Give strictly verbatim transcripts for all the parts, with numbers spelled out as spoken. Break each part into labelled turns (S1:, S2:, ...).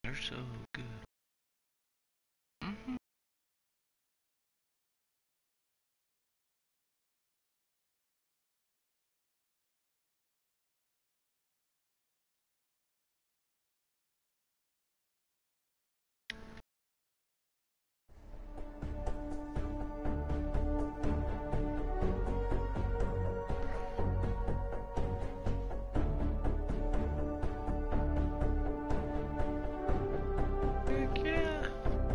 S1: They're so good. Mm-hmm. Heck yeah.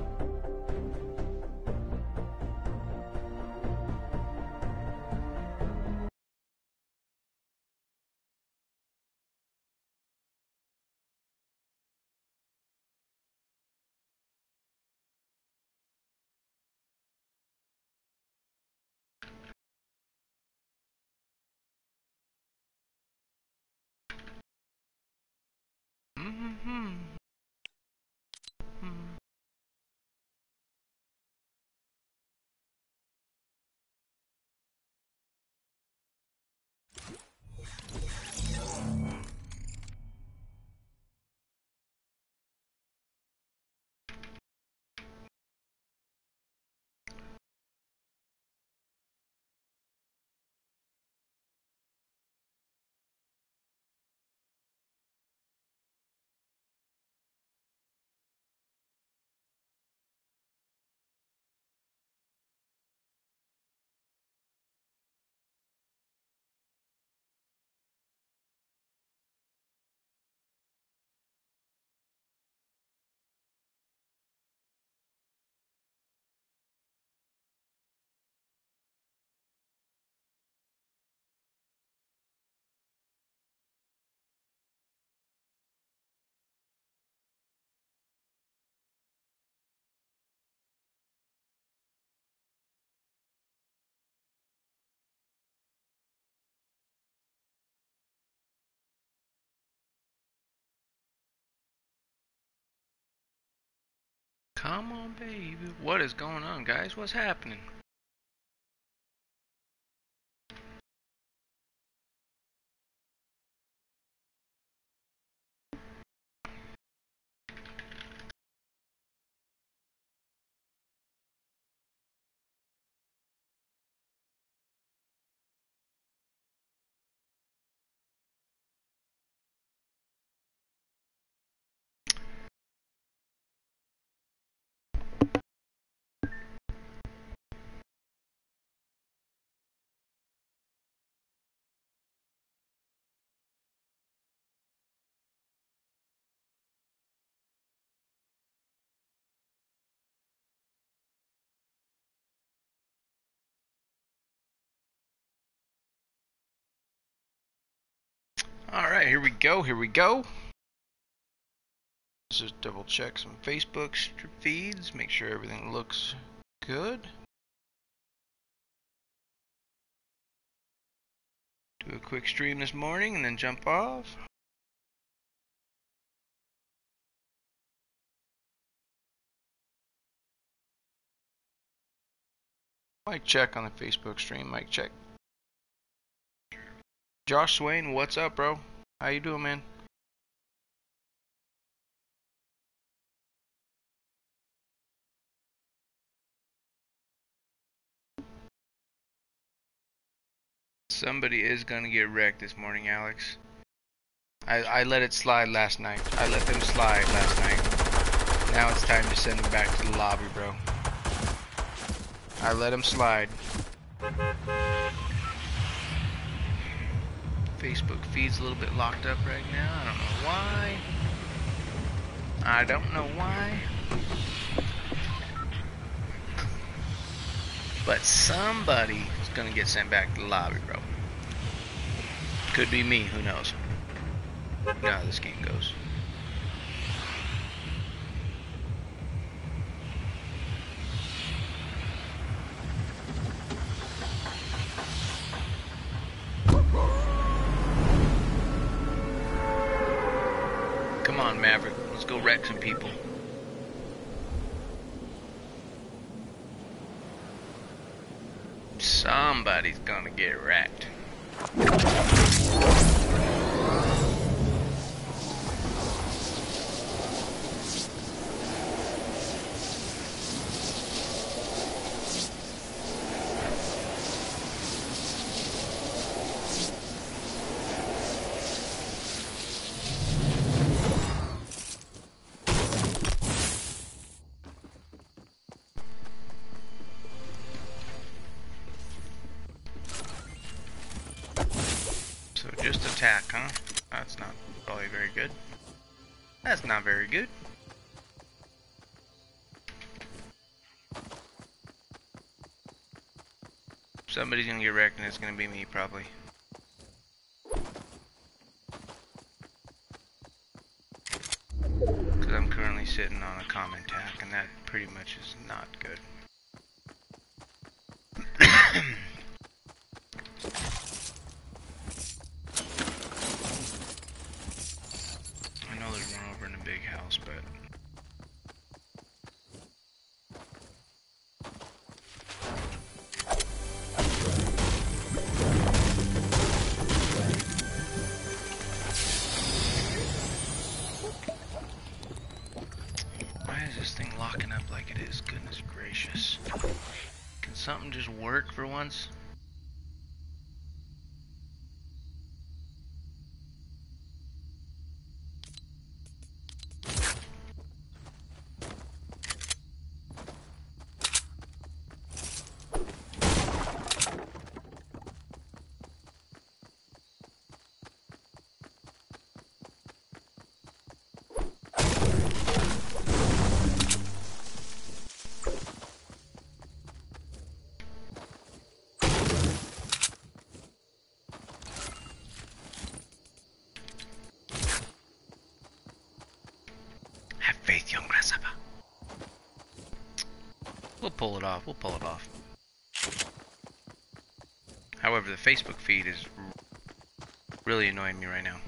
S1: Mm-hmm. Come on, baby. What is going on, guys? What's happening? Alright, here we go. Here we go. Let's just double check some Facebook feeds. Make sure everything looks good. Do a quick stream this morning and then jump off. Mic check on the Facebook stream. Mic check. Josh Swain, what's up, bro? How you doing, man? Somebody is gonna get wrecked this morning, Alex. I, I let it slide last night. I let them slide last night. Now it's time to send them back to the lobby, bro. I let them slide. Facebook feed's a little bit locked up right now. I don't know why. I don't know why. But somebody is gonna get sent back to the lobby, bro. Could be me, who knows. You know how this game goes. Come on, Maverick. Let's go wreck some people. Somebody's gonna get wrecked. attack, huh? That's not probably very good. That's not very good. Somebody's gonna get wrecked and it's gonna be me probably. Because I'm currently sitting on a common tack and that pretty much is not good. I know there's one over in a big house, but why is this thing locking up like it is? Goodness gracious. Can something just work for once? Faith, young grasshopper. We'll pull it off. We'll pull it off. However, the Facebook feed is really annoying me right now.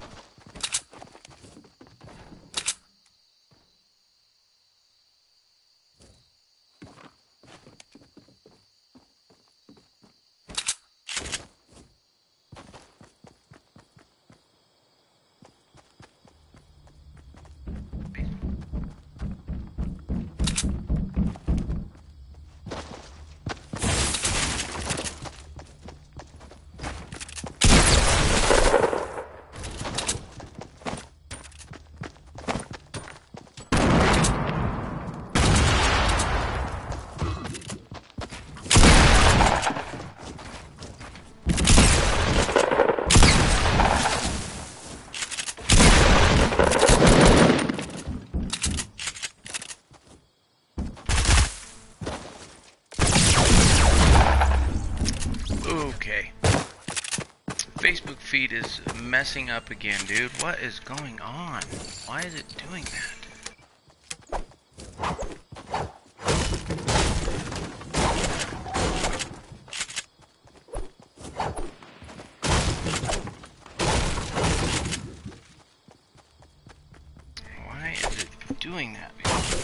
S1: Okay. Facebook feed is messing up again, dude. What is going on? Why is it doing that? Why is it doing that?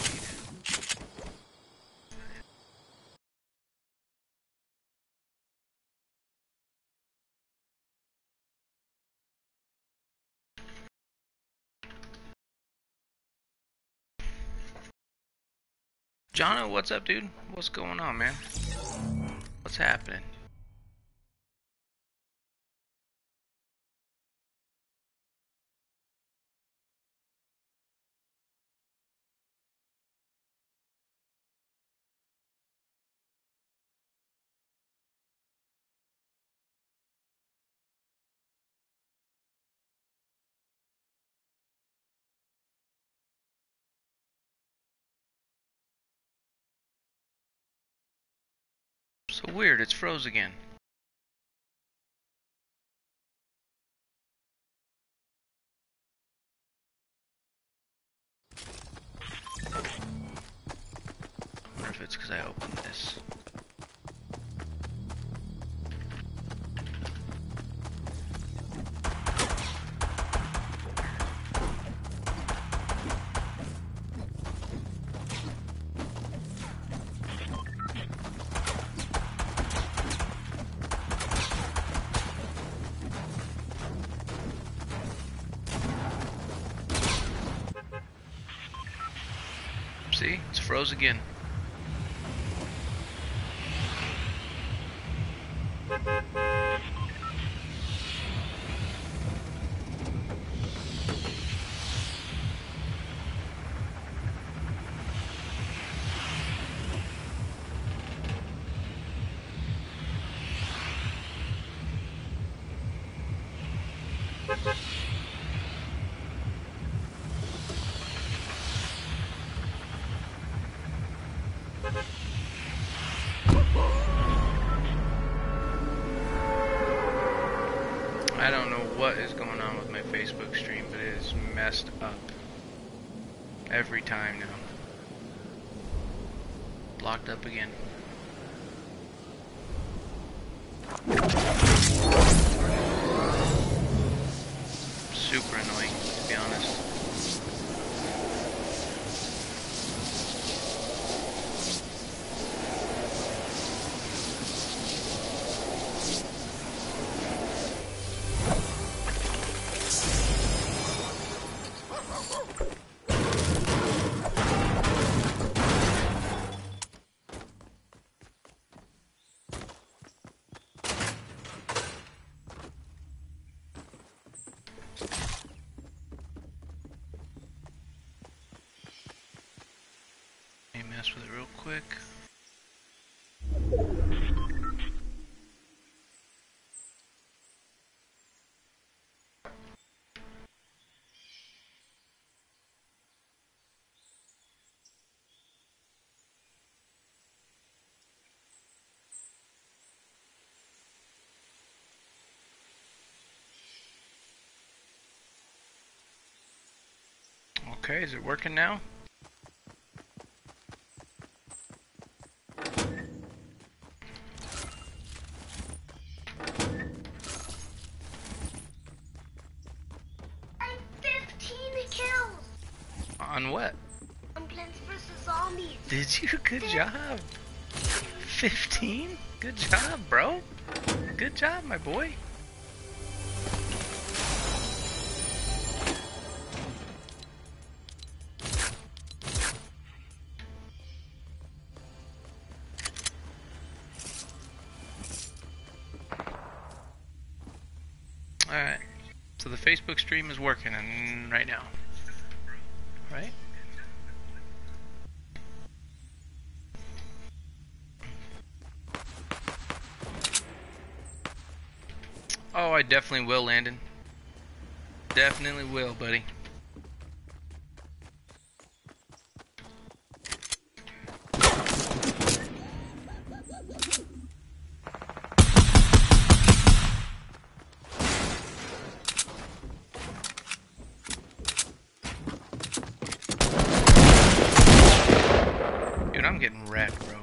S1: Jono, what's up, dude? What's going on, man? What's happening? So weird, it's froze again. I wonder if it's because I opened this. See? It's froze again. Every time now. Locked up again. Super annoying, to be honest. Mess with it real quick. Okay, is it working now? On what?
S2: On Plants versus. Zombies.
S1: Did you? Good job. fifteen? Good job, bro. Good job, my boy. Alright. So the Facebook stream is working and right now. Right? Oh, I definitely will, Landon. Definitely will, buddy. Dude, I'm getting wrecked, bro.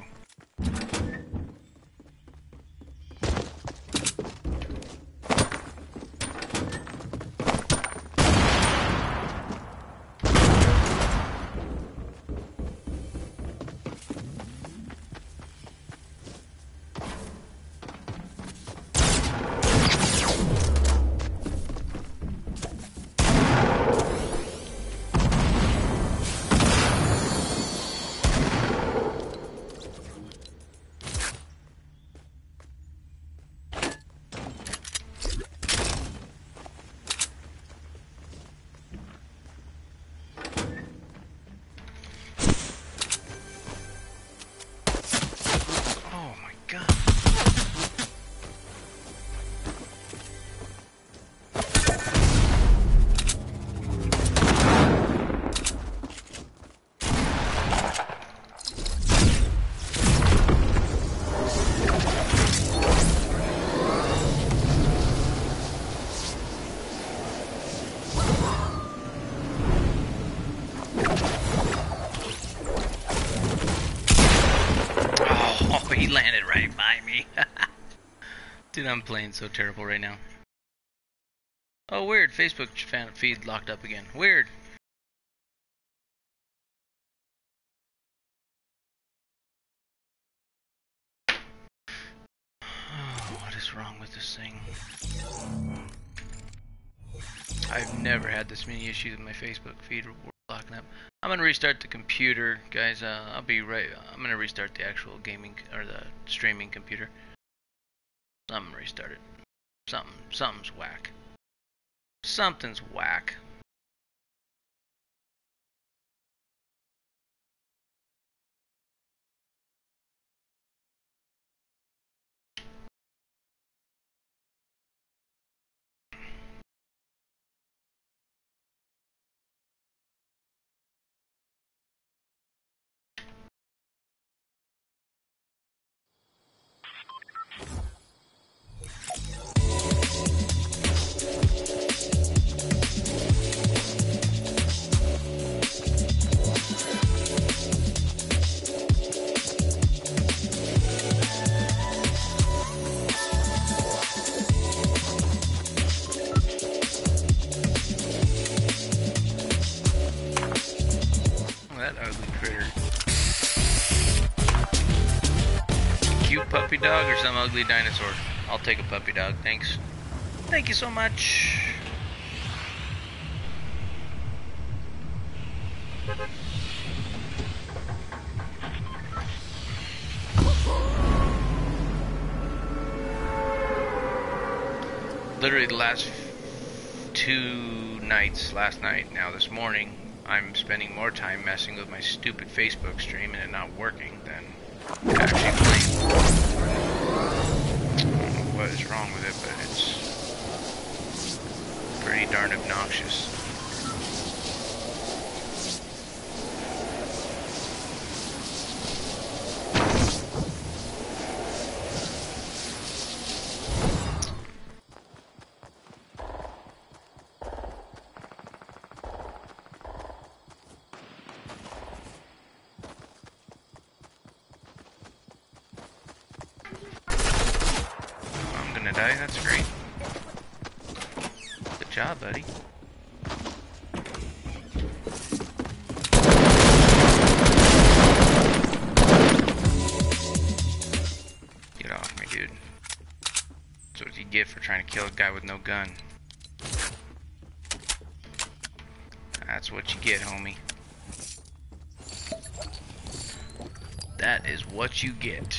S1: He landed right by me. Dude, I'm playing so terrible right now. Oh, weird. Facebook fan feed locked up again. Weird. Oh, what is wrong with this thing? I've never had this many issues with my Facebook feed locking up. I'm gonna restart the computer, guys. Uh, I'll be right. I'm gonna restart the actual gaming or the streaming computer. I'm gonna restart it. Something, something's whack. Something's whack. that ugly critter. Cute puppy dog or some ugly dinosaur? I'll take a puppy dog, thanks. Thank you so much. Literally the last two nights, last night, now this morning, I'm spending more time messing with my stupid Facebook stream and it not working than actually playing. I don't know what is wrong with it, but it's pretty darn obnoxious. Die, that's great. Good job, buddy. Get off me, dude. That's what you get for trying to kill a guy with no gun. That's what you get, homie. That is what you get.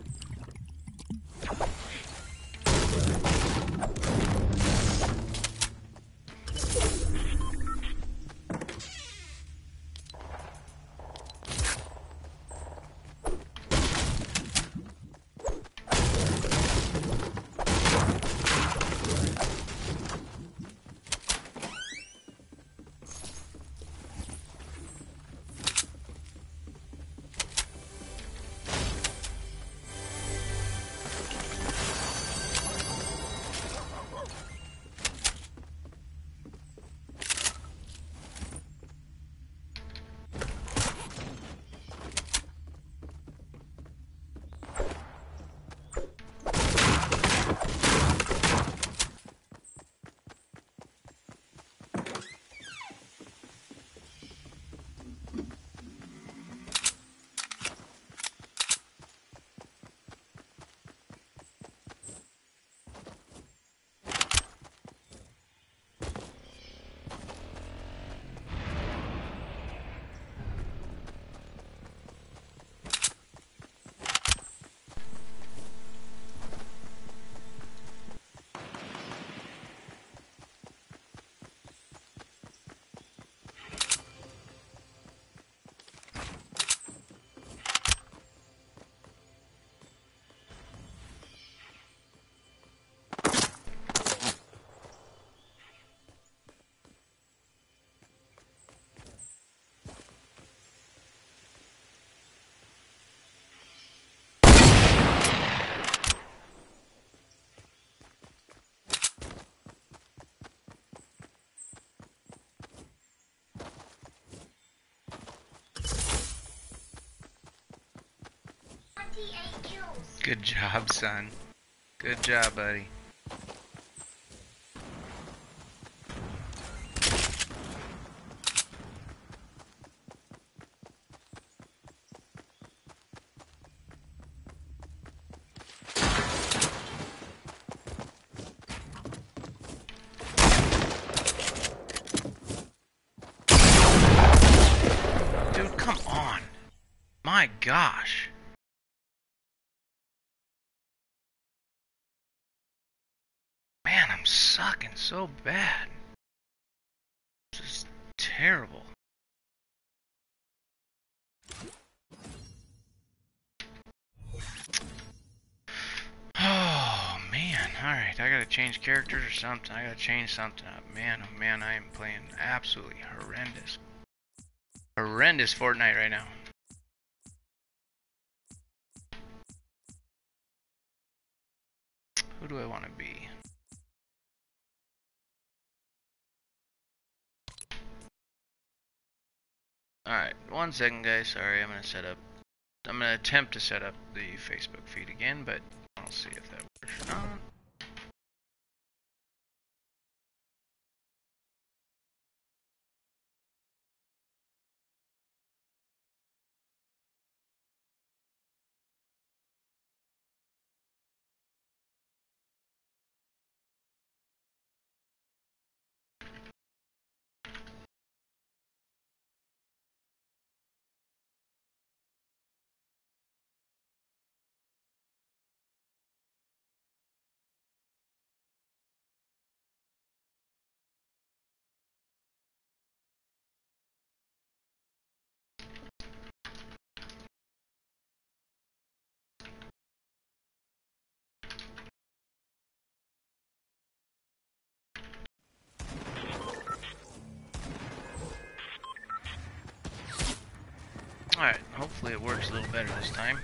S1: Good job, son. Good job, buddy. Dude, come on. My gosh. Man, I'm sucking so bad. This is terrible. Oh, man. Alright, I gotta change characters or something. I gotta change something up. Man, oh man, I am playing absolutely horrendous. Horrendous Fortnite right now. Who do I want to be? Alright, one second guys, sorry, I'm gonna set up, I'm gonna attempt to set up the Facebook feed again, but I'll see if that works or not. Alright, hopefully it works a little better this time.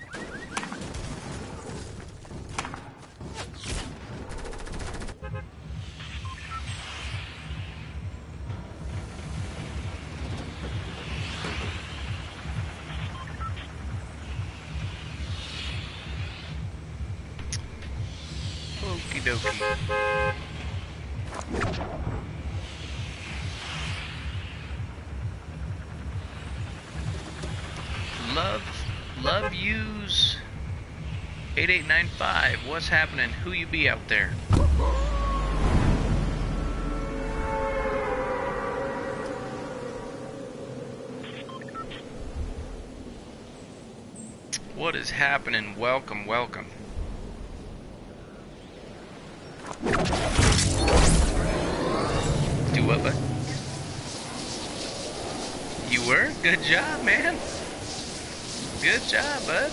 S1: Okie dokie. Love, love yous. eight eight nine five. What's happening? Who you be out there? What is happening? Welcome, welcome. Do what, bud? You were? Good job, man. Good job, bud.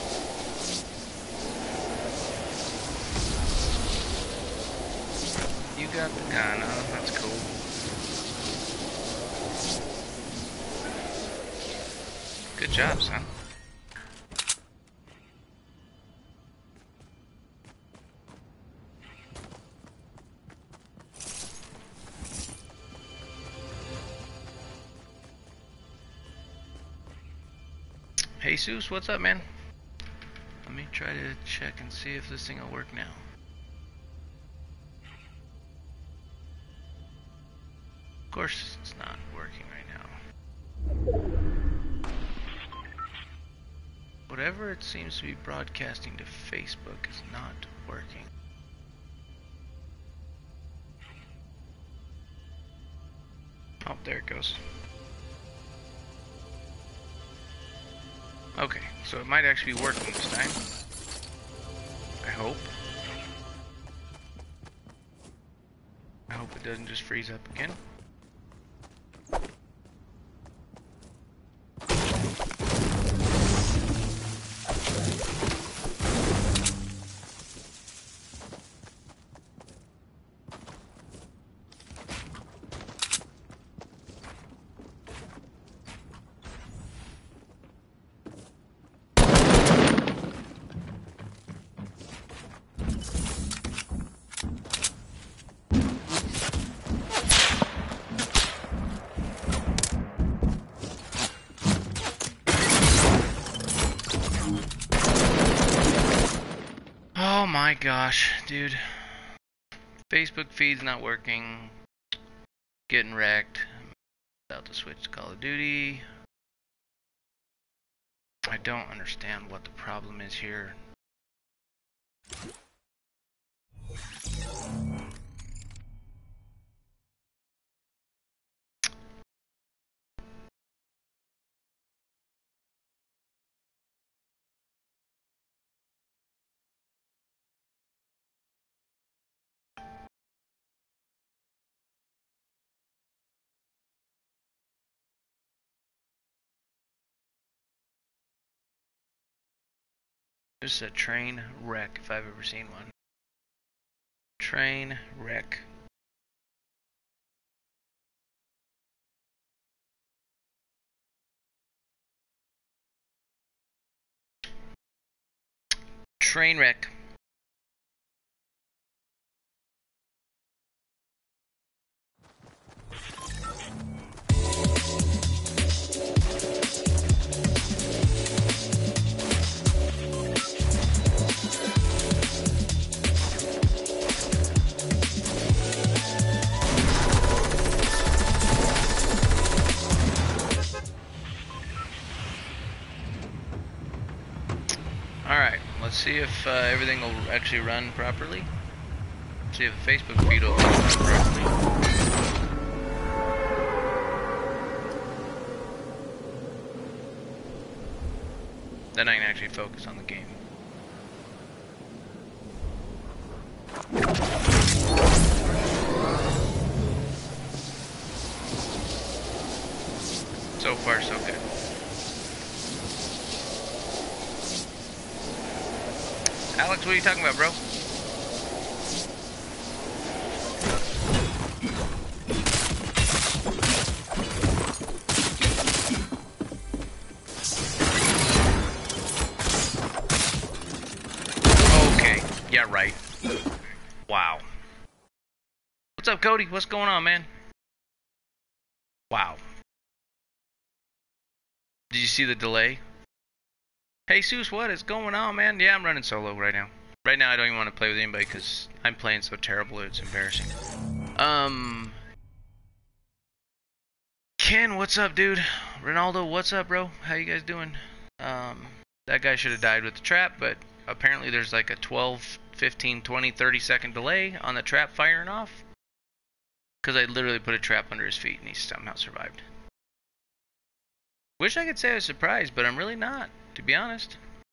S1: You got the gun, oh, that's cool. Good job, son. Jesus, what's up, man? Let me try to check and see if this thing will work now. Of course, it's not working right now. Whatever it seems to be broadcasting to Facebook is not working. Oh, there it goes. Okay, so it might actually be working this time. I hope. I hope it doesn't just freeze up again. Oh my gosh, dude. Facebook feed's not working. Getting wrecked. About to switch to Call of Duty. I don't understand what the problem is here. This is a train wreck if I've ever seen one. Train wreck. Train wreck. Alright, let's see if uh, everything will actually run properly. See if the Facebook feed will run properly. Then I can actually focus on the game. So far, so good. Alex, what are you talking about, bro? up, Cody? What's going on, man? Wow. Did you see the delay? Hey, Seuss, what is going on, man? Yeah, I'm running solo right now. Right now, I don't even want to play with anybody because I'm playing so terrible, it's embarrassing. Um, Ken, what's up, dude? Ronaldo, what's up, bro? How you guys doing? Um, that guy should have died with the trap, but apparently there's like a twelve, fifteen, twenty, thirty second delay on the trap firing off. Because I literally put a trap under his feet and he somehow survived. Wish I could say I was surprised, but I'm really not, to be honest.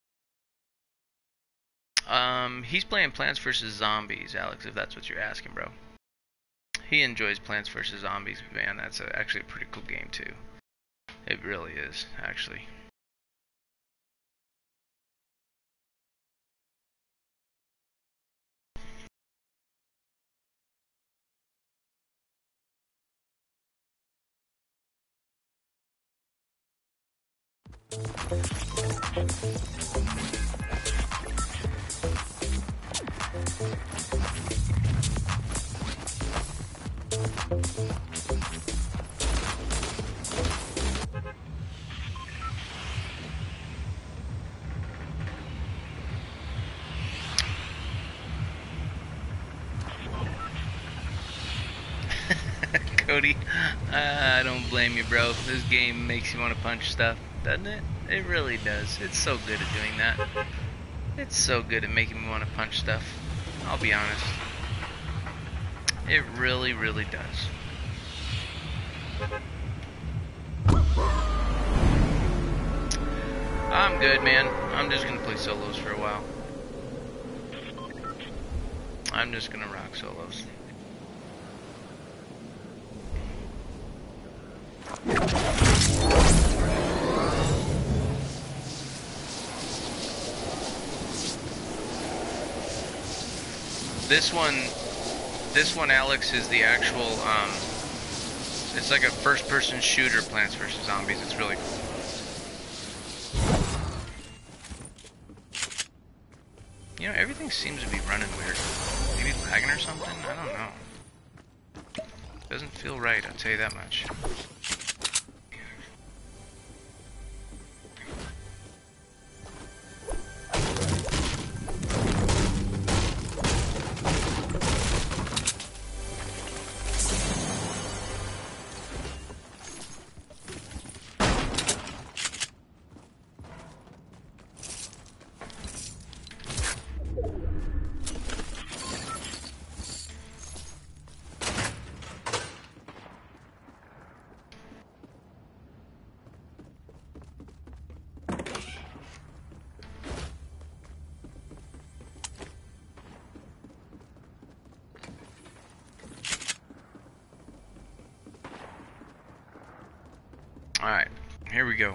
S1: Um, he's playing Plants versus. Zombies, Alex, if that's what you're asking, bro. He enjoys Plants versus. Zombies, man. That's a, actually a pretty cool game, too. It really is, actually. Cody, uh, I don't blame you, bro. This game makes you want to punch stuff, doesn't it? It really does. It's so good at doing that. It's so good at making me want to punch stuff. I'll be honest. It really, really does. I'm good, man. I'm just gonna play solos for a while. I'm just gonna rock solos. This one, this one, Alex, is the actual, um, it's like a first-person shooter, Plants versus. Zombies. It's really cool. You know, everything seems to be running weird. Maybe lagging or something? I don't know. Doesn't feel right, I'll tell you that much. Alright, here we go.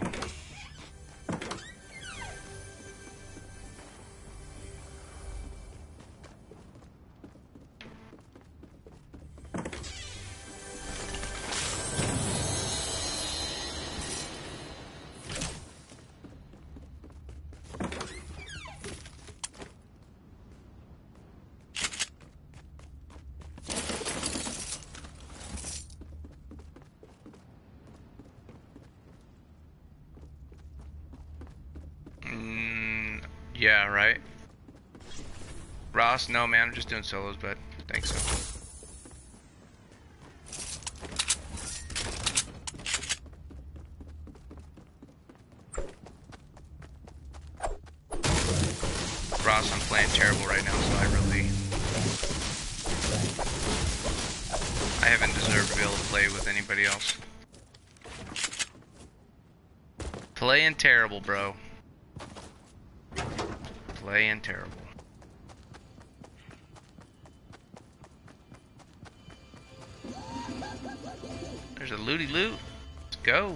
S1: Yeah, right. Ross, no man, I'm just doing solos, but thanks so. Ross, I'm playing terrible right now, so I really... I haven't deserved to be able to play with anybody else. Playing terrible, bro. Playing terrible. There's a looty loot. Let's go.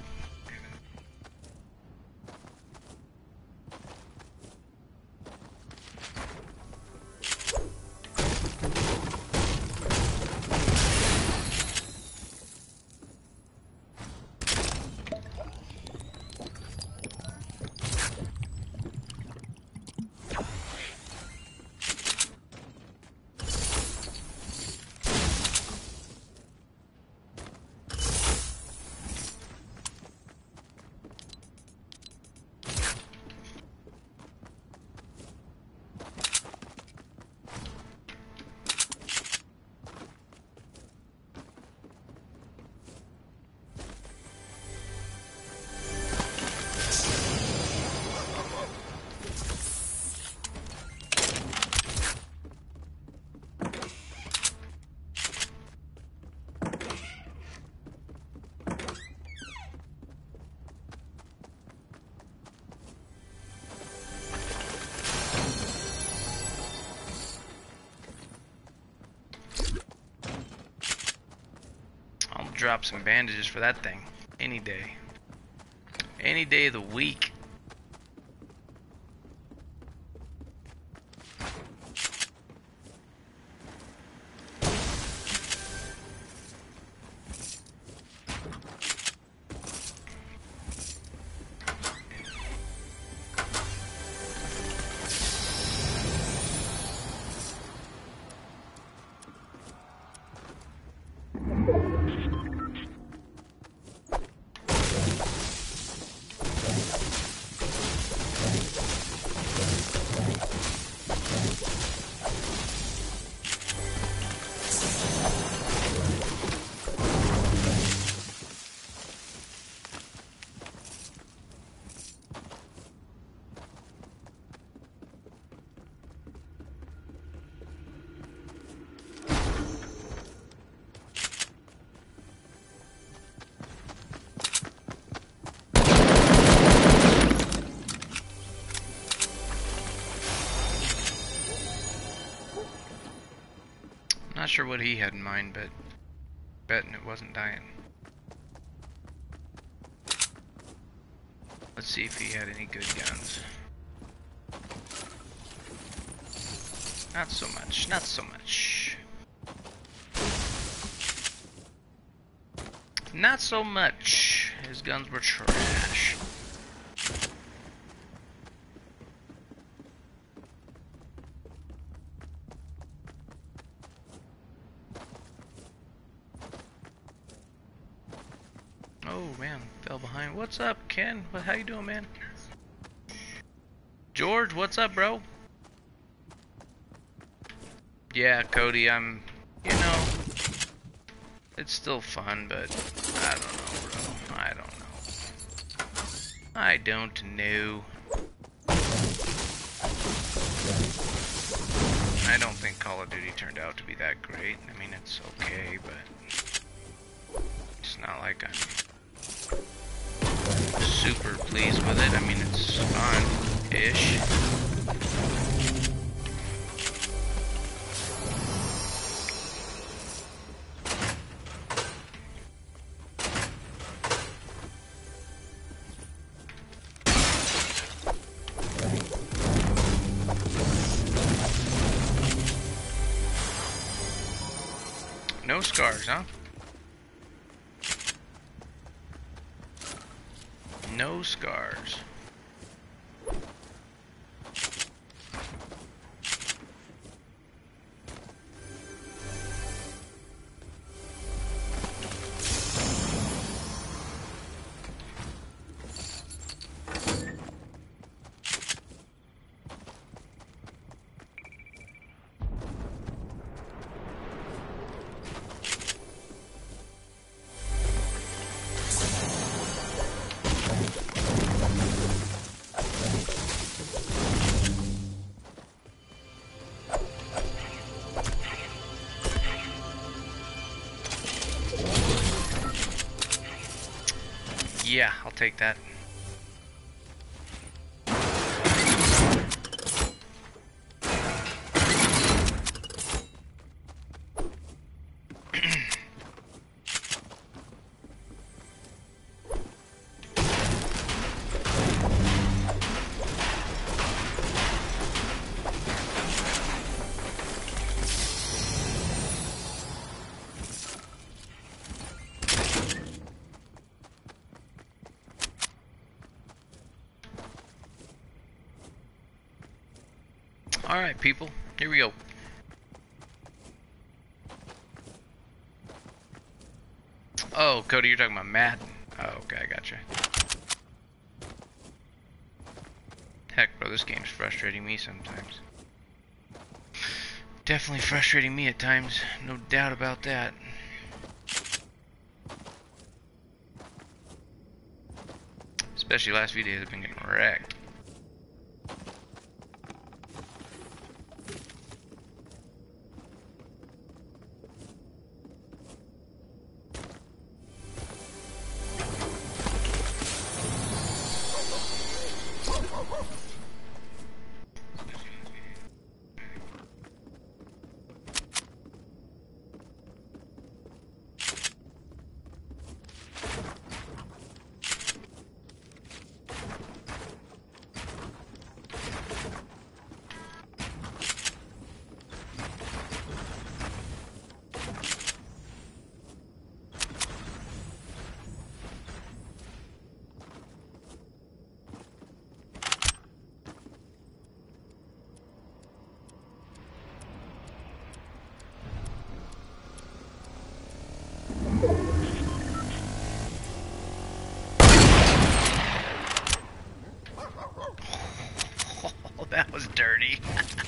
S1: drop some bandages for that thing. Any day. Any day of the week. Not sure what he had in mind, but betting it wasn't dying. Let's see if he had any good guns. Not so much, not so much. Not so much. His guns were trash. Oh man, fell behind. What's up, Ken? What, how you doing, man? George, what's up, bro? Yeah, Cody, I'm, you know, it's still fun, but I don't know, bro. I don't know. I don't know. I don't think Call of Duty turned out to be that great. I mean, it's okay, but it's not like I'm super pleased with it. I mean, it's fun-ish. No scars, huh? No scars. Yeah, I'll take that. Alright, people, here we go. Oh, Cody, you're talking about Madden. Oh, okay, I gotcha. Heck, bro, this game's frustrating me sometimes. Definitely frustrating me at times, no doubt about that. Especially last few days, I've been getting wrecked. That was dirty.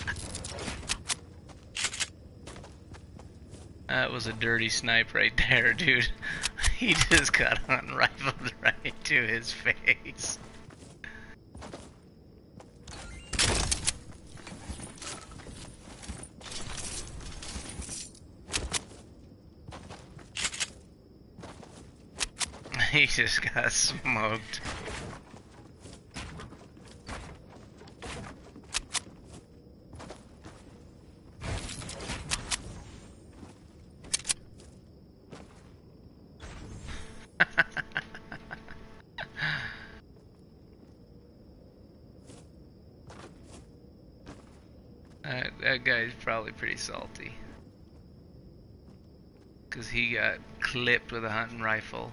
S1: That was a dirty snipe right there, dude. He just got unrifled right to his face. He just got smoked. that, that guy's probably pretty salty. Because he got clipped with a hunting rifle.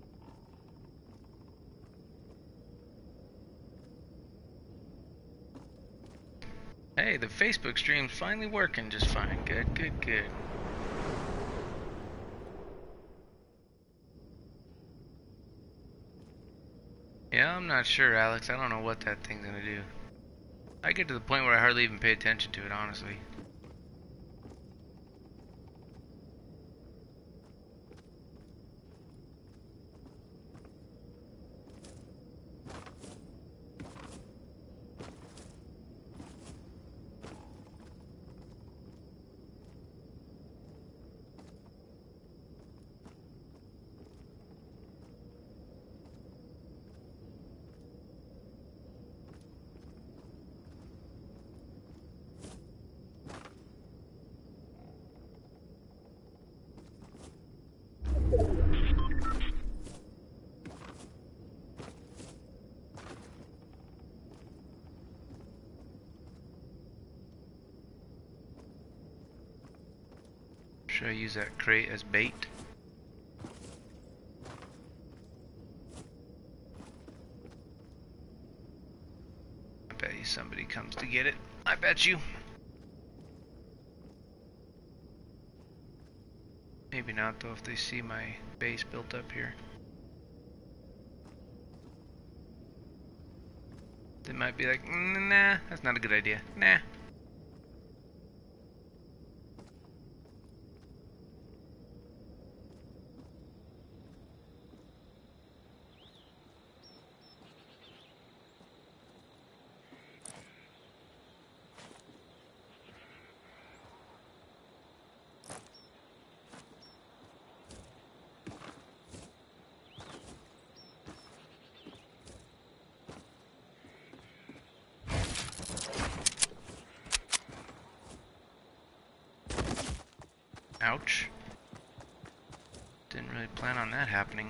S1: Hey, the Facebook stream's finally working just fine. Good, good, good. Yeah, I'm not sure, Alex. I don't know what that thing's gonna do. I get to the point where I hardly even pay attention to it, honestly. Should I use that crate as bait? I bet you somebody comes to get it. I bet you. Maybe not though if they see my base built up here. They might be like, nah, that's not a good idea. Nah. Ouch. Didn't really plan on that happening.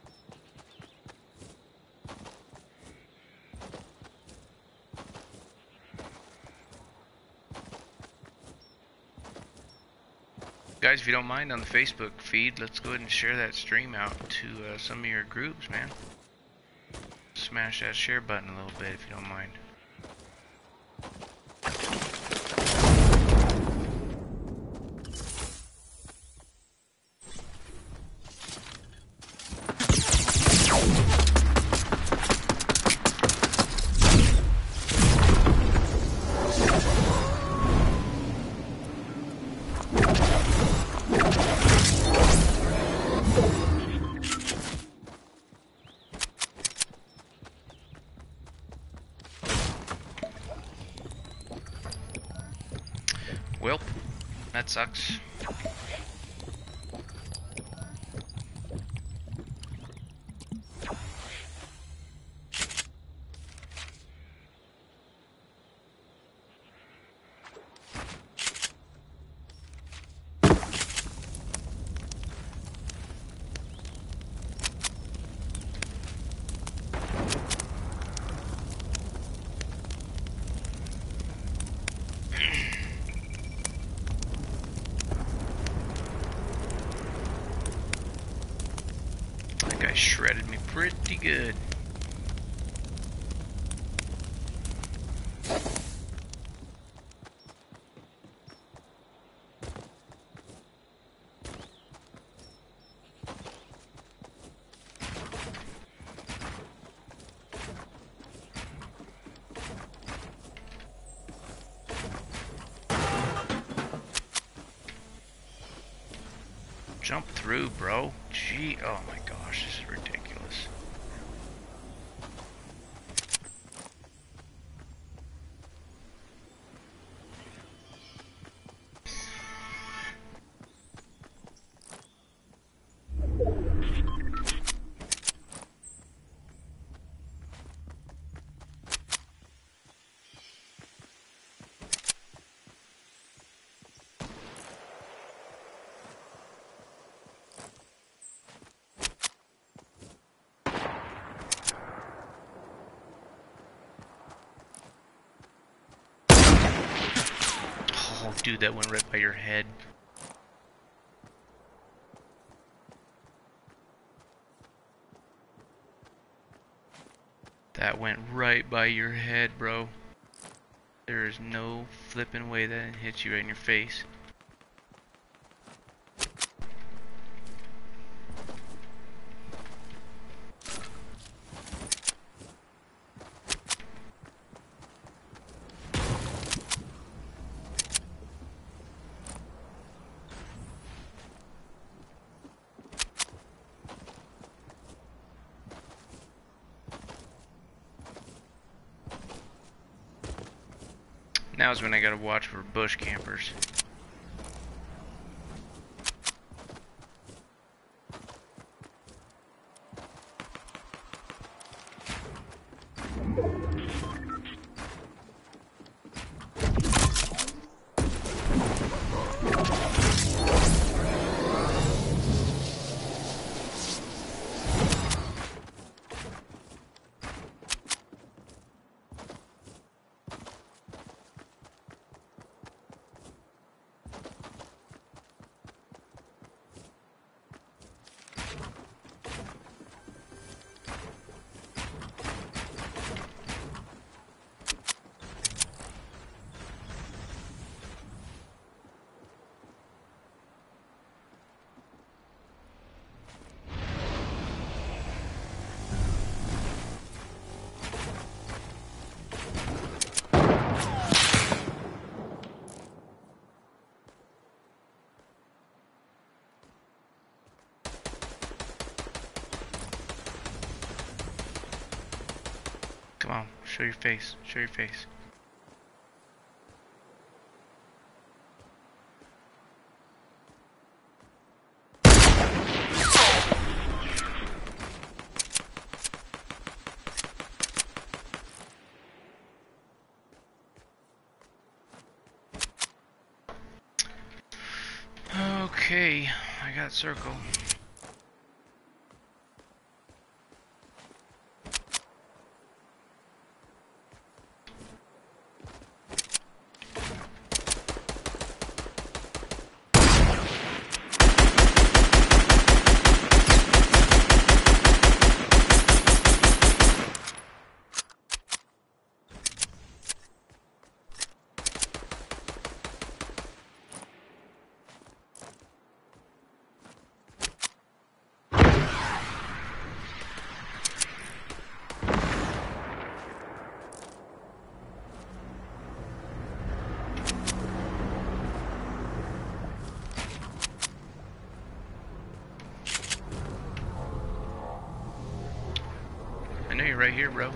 S1: Guys, if you don't mind, on the Facebook feed, let's go ahead and share that stream out to uh, some of your groups, man. Smash that share button a little bit if you don't mind. Well, that sucks. That guy shredded me pretty good. Jump through, bro. Gee, oh my gosh, this is ridiculous. Oh, dude, that went right by your head. That went right by your head, bro. There is no flipping way that it hits you right in your face. Now is when I gotta watch for bush campers. Come on, show your face, show your face. Okay, I got circle. I know you're right here, bro.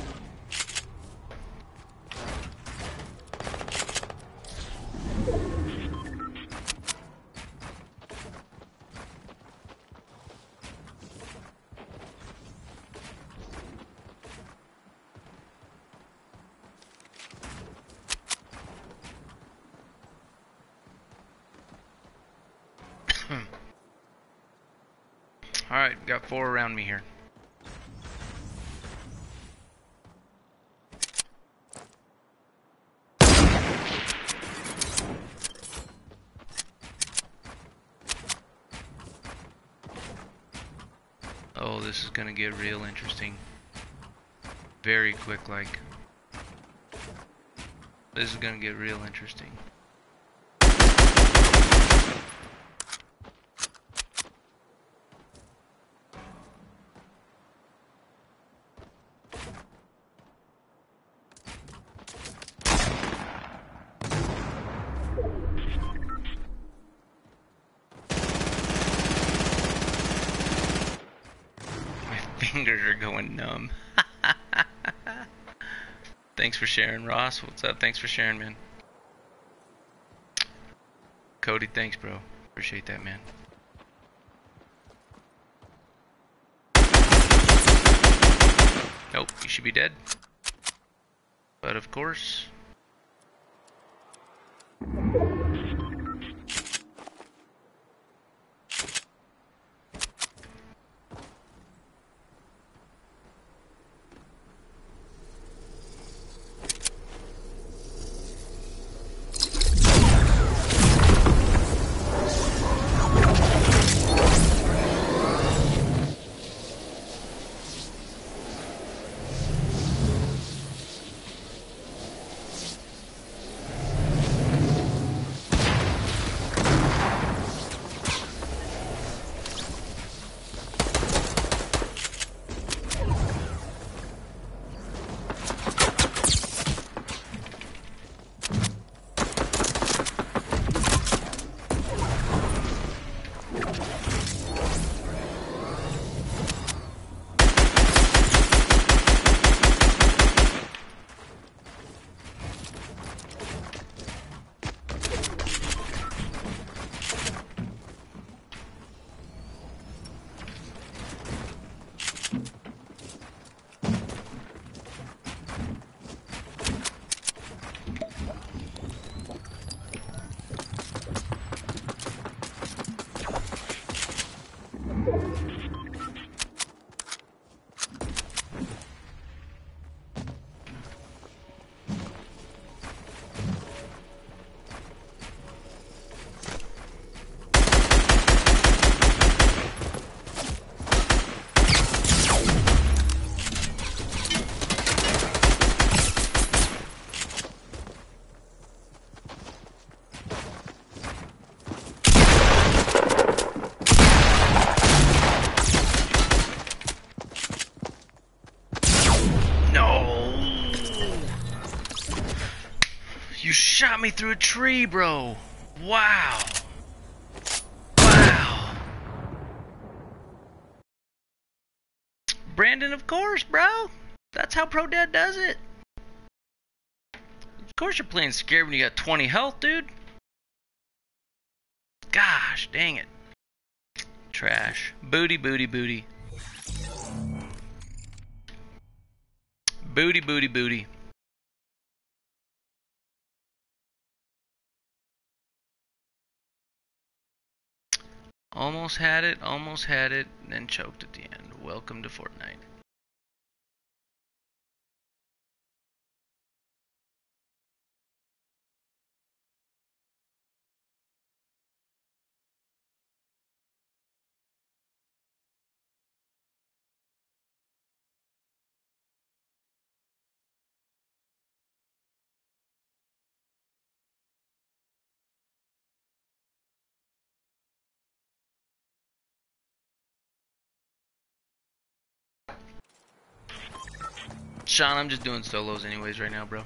S1: Alright, got four around me here. Oh, this is gonna get real interesting. Very quick, like. This is gonna get real interesting. fingers are going numb. Thanks for sharing, Ross. What's up? Thanks for sharing, man. Cody, thanks, bro. Appreciate that, man. Nope, you should be dead. But of course. Shot me through a tree, bro. Wow. Wow. Brandon, of course, bro. That's how Pro Dad does it. Of course you're playing scared when you got twenty health, dude. Gosh, dang it. Trash. Booty, booty, booty. Booty, booty, booty. Almost had it, almost had it, and then choked at the end. Welcome to Fortnite. Sean, I'm just doing solos anyways right now, bro.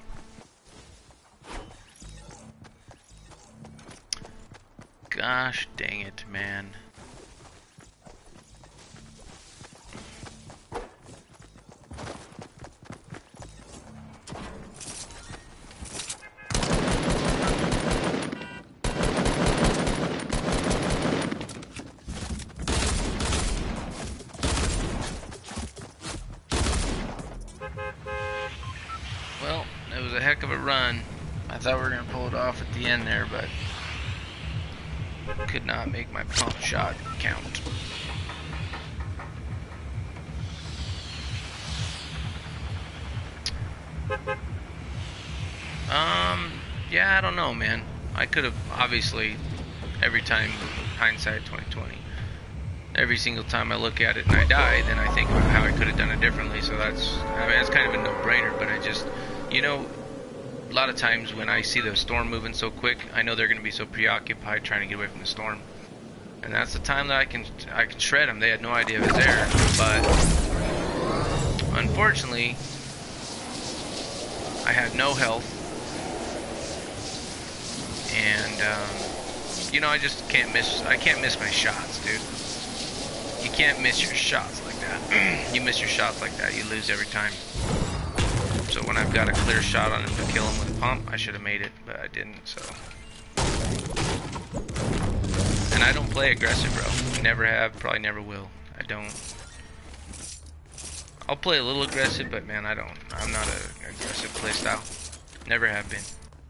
S1: Gosh dang it, man. Well, it was a heck of a run. I thought we were going to pull it off at the end there, but could not make my pump shot count. Um, yeah, I don't know, man. I could have, obviously, every time, hindsight twenty twenty, every single time I look at it and I die, then I think about how I could have done it differently. So that's, I mean, that's kind of a no-brainer, but I just, you know, a lot of times when I see the storm moving so quick, I know they're going to be so preoccupied trying to get away from the storm. And that's the time that I can I can shred them. They had no idea it was there. But unfortunately, I had no health. And, um, you know, I just can't miss, I can't miss my shots, dude. You can't miss your shots like that. You miss your shots like that, you lose every time. So when I've got a clear shot on him to kill him with a pump, I should have made it, but I didn't, so. And I don't play aggressive, bro. Never have, probably never will. I don't. I'll play a little aggressive, but man, I don't. I'm not an aggressive playstyle. Never have been.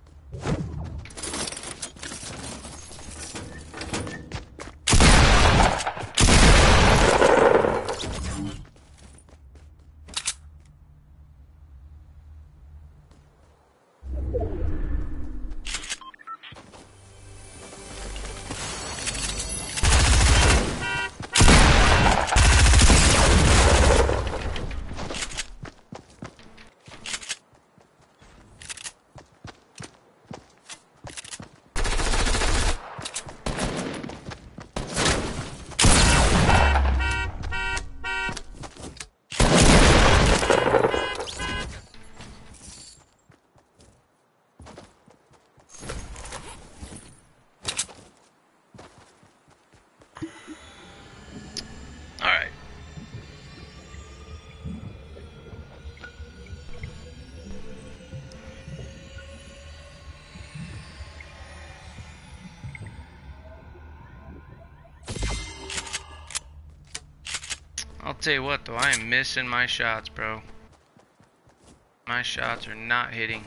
S1: I'll tell you what though, I am missing my shots, bro. My shots are not hitting.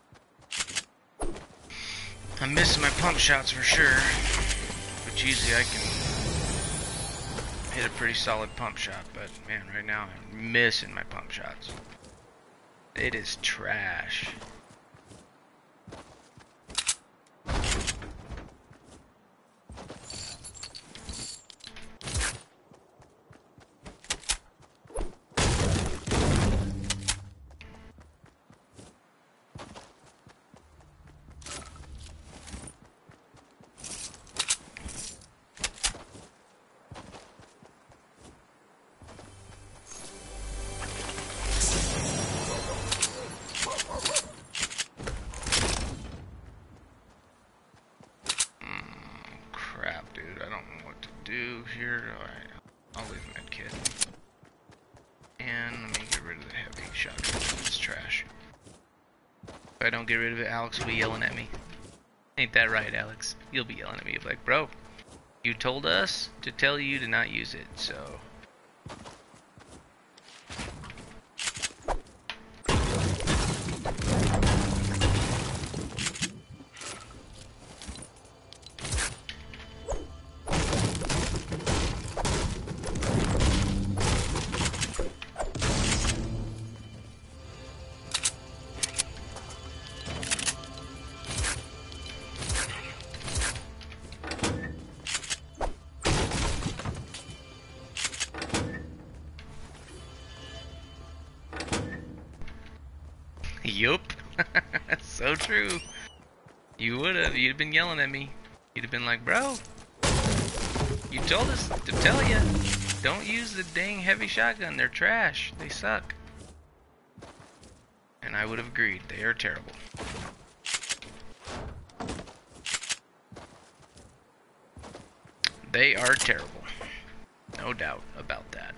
S1: I'm missing my pump shots for sure, but usually I can hit a pretty solid pump shot, but man, right now I'm missing my pump shots. It is trash. Here, alright, I'll leave med kit. And let me get rid of the heavy shotgun. It's trash. If I don't get rid of it, Alex will be yelling at me. Ain't that right, Alex? You'll be yelling at me like, bro, you told us to tell you to not use it, so. Yup. So true. You would have. You'd have been yelling at me. You'd have been like, bro, you told us to tell you, don't use the dang heavy shotgun. They're trash. They suck. And I would have agreed. They are terrible. They are terrible. No doubt about that.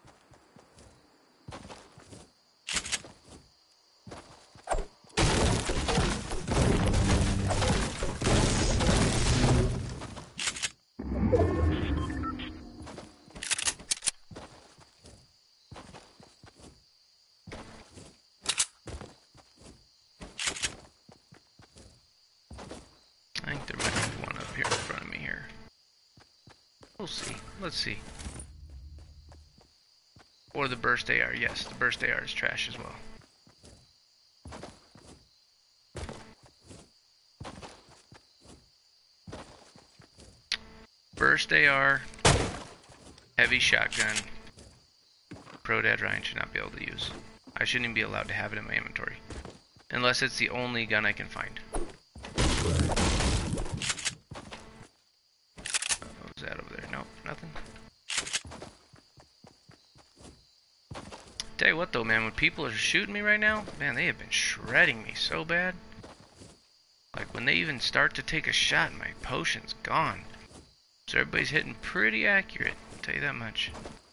S1: I think there might be one up here in front of me here. We'll see. Let's see. Or the burst A R. Yes, the burst A R is trash as well. Burst A R, heavy shotgun, Pro Dad Ryan should not be able to use. I shouldn't even be allowed to have it in my inventory. Unless it's the only gun I can find. What was that over there? Nope, nothing. Tell you what though, man, when people are shooting me right now, man, they have been shredding me so bad. Like when they even start to take a shot, my potion's gone. So everybody's hitting pretty accurate. tell you that much.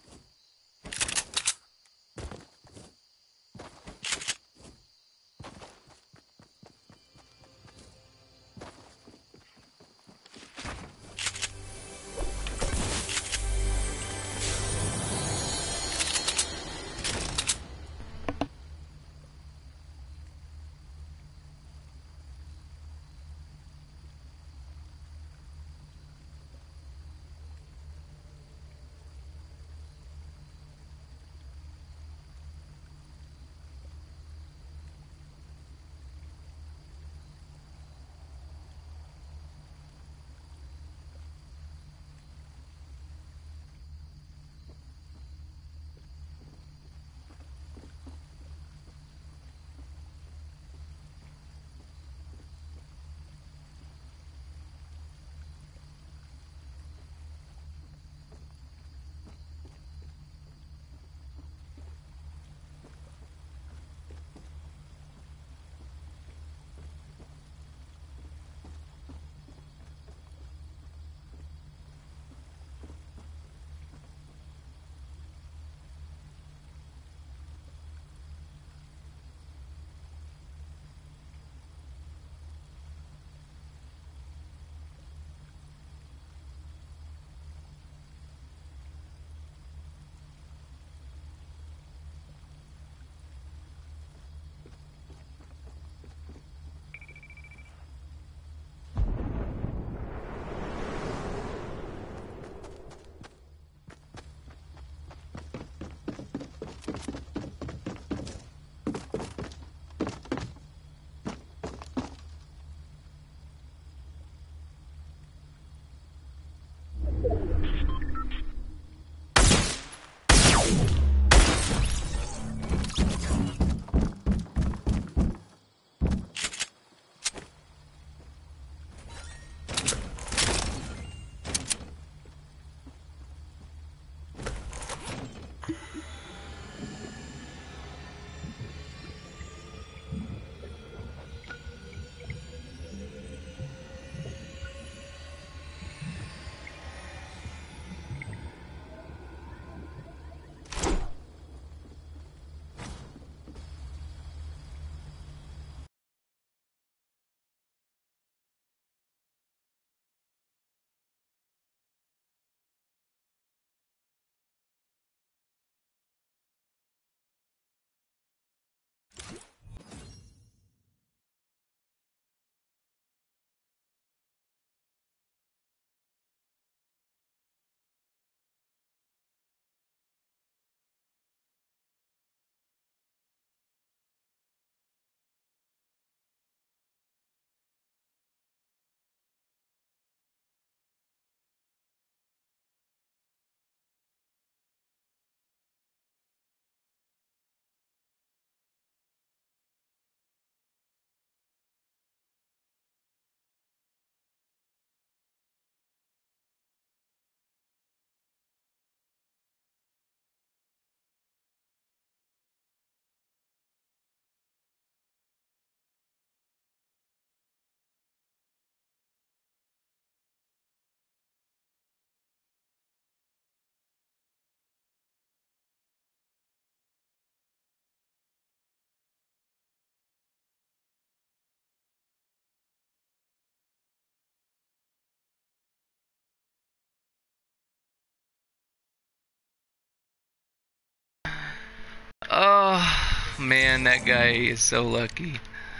S1: Oh, man, that guy is so lucky.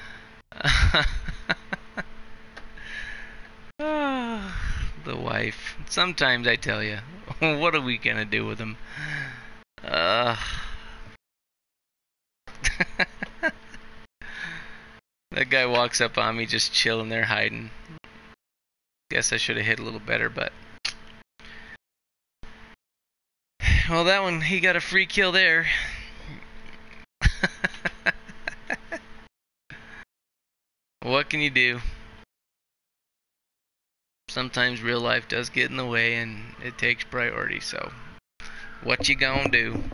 S1: Oh, the wife. Sometimes I tell you, what are we gonna do with him? Uh, that guy walks up on me just chilling there hiding. Guess I should have hit a little better, but... Well, that one, he got a free kill there. What can you do? Sometimes real life does get in the way and it takes priority, so what you gonna do?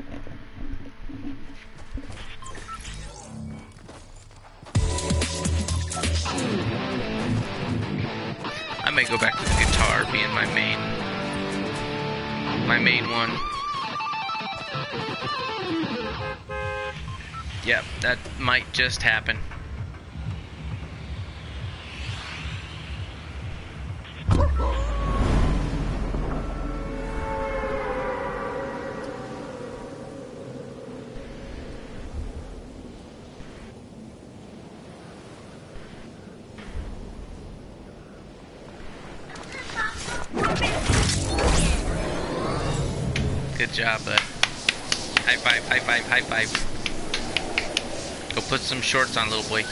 S1: I may go back to the guitar being my main. My main one. Yep, that might just happen. Good job, bud. High five, high five, high five. Go put some shorts on, little boy.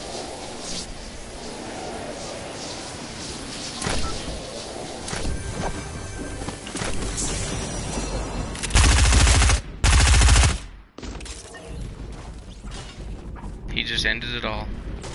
S1: He just ended it all.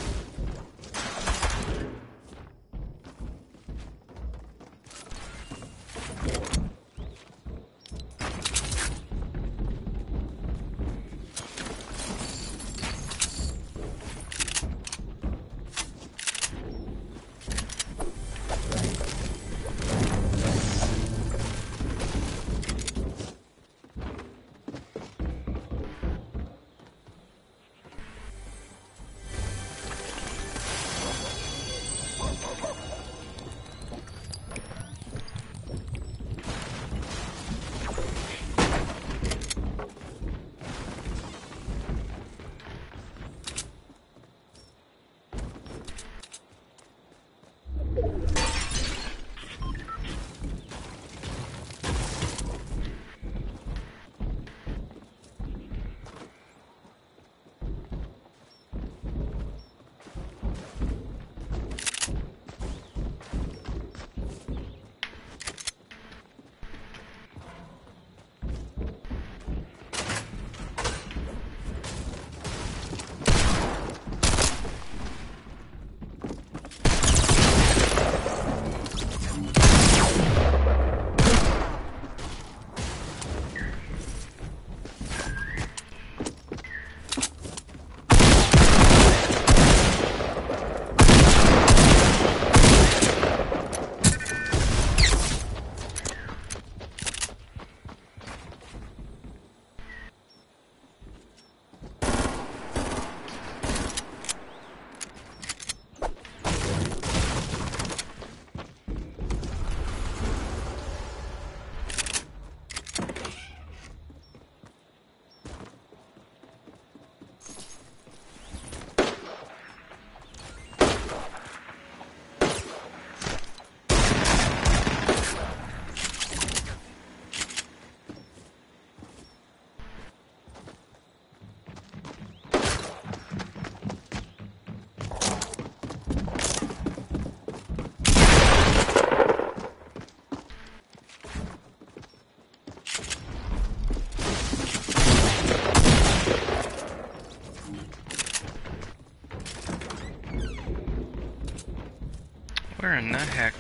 S1: Where in the heck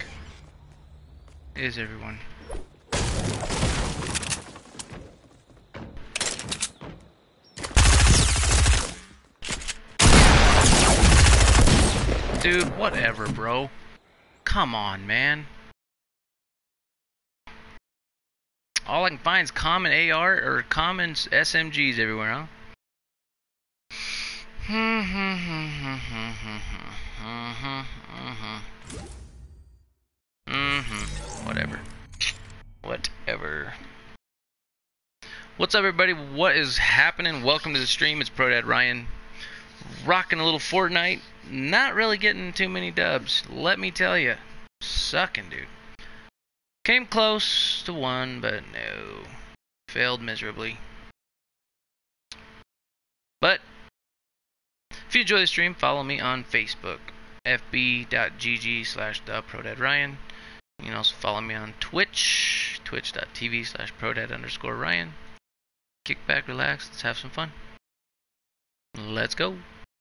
S1: is everyone? Dude, whatever, bro. Come on, man. All I can find is common A R or common S M Gs everywhere, huh? Mm-hmm. Whatever. Whatever. What's up, everybody? What is happening? Welcome to the stream. It's ProDad Ryan. Rocking a little Fortnite. Not really getting too many dubs. Let me tell you. Sucking, dude. Came close to one, but no. Failed miserably. But if you enjoy the stream, follow me on Facebook. fb.gg slash the ProDad Ryan. You can also follow me on Twitch. Twitch.tv slash ProDad underscore Ryan. Kick back, relax, let's have some fun. Let's go.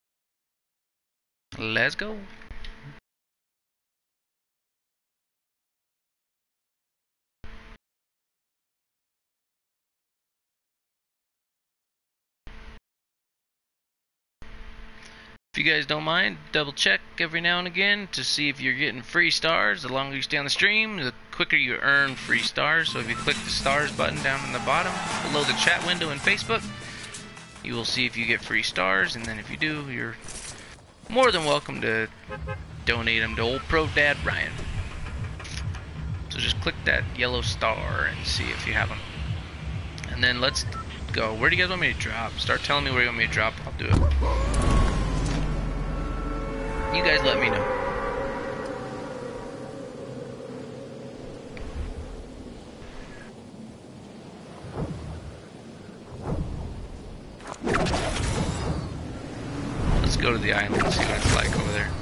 S1: Let's go. If you guys don't mind, double check every now and again to see if you're getting free stars. The longer you stay on the stream, the quicker you earn free stars. So if you click the stars button down in the bottom below the chat window in Facebook, you will see if you get free stars, and then if you do, you're more than welcome to donate them to old Pro Dad Ryan. So just click that yellow star and see if you have them. And then let's go. Where do you guys want me to drop? Start telling me where you want me to drop. I'll do it. You guys let me know. Let's go to the island and see what it's like over there.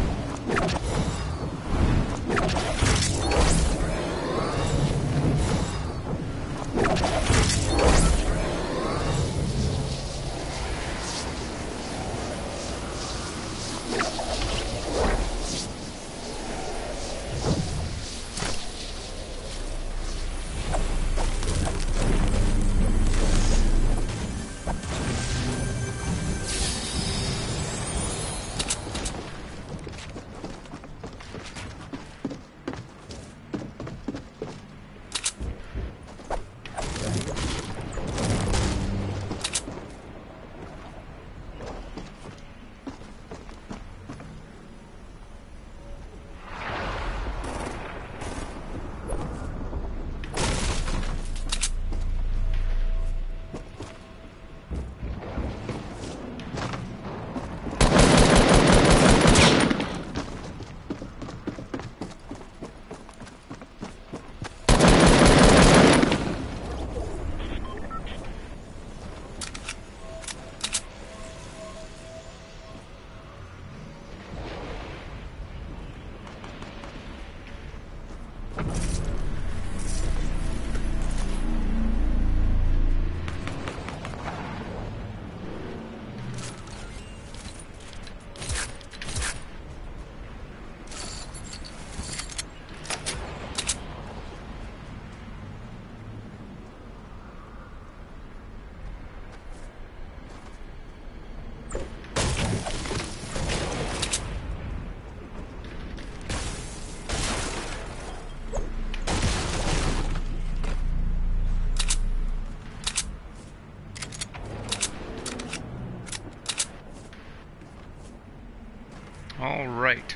S1: All right.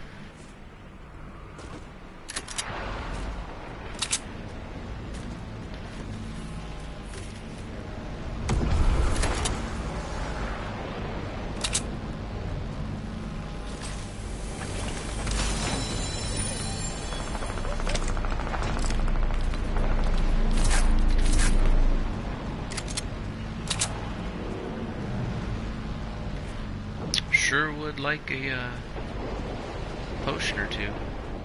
S1: Sure would like a uh, potion or two.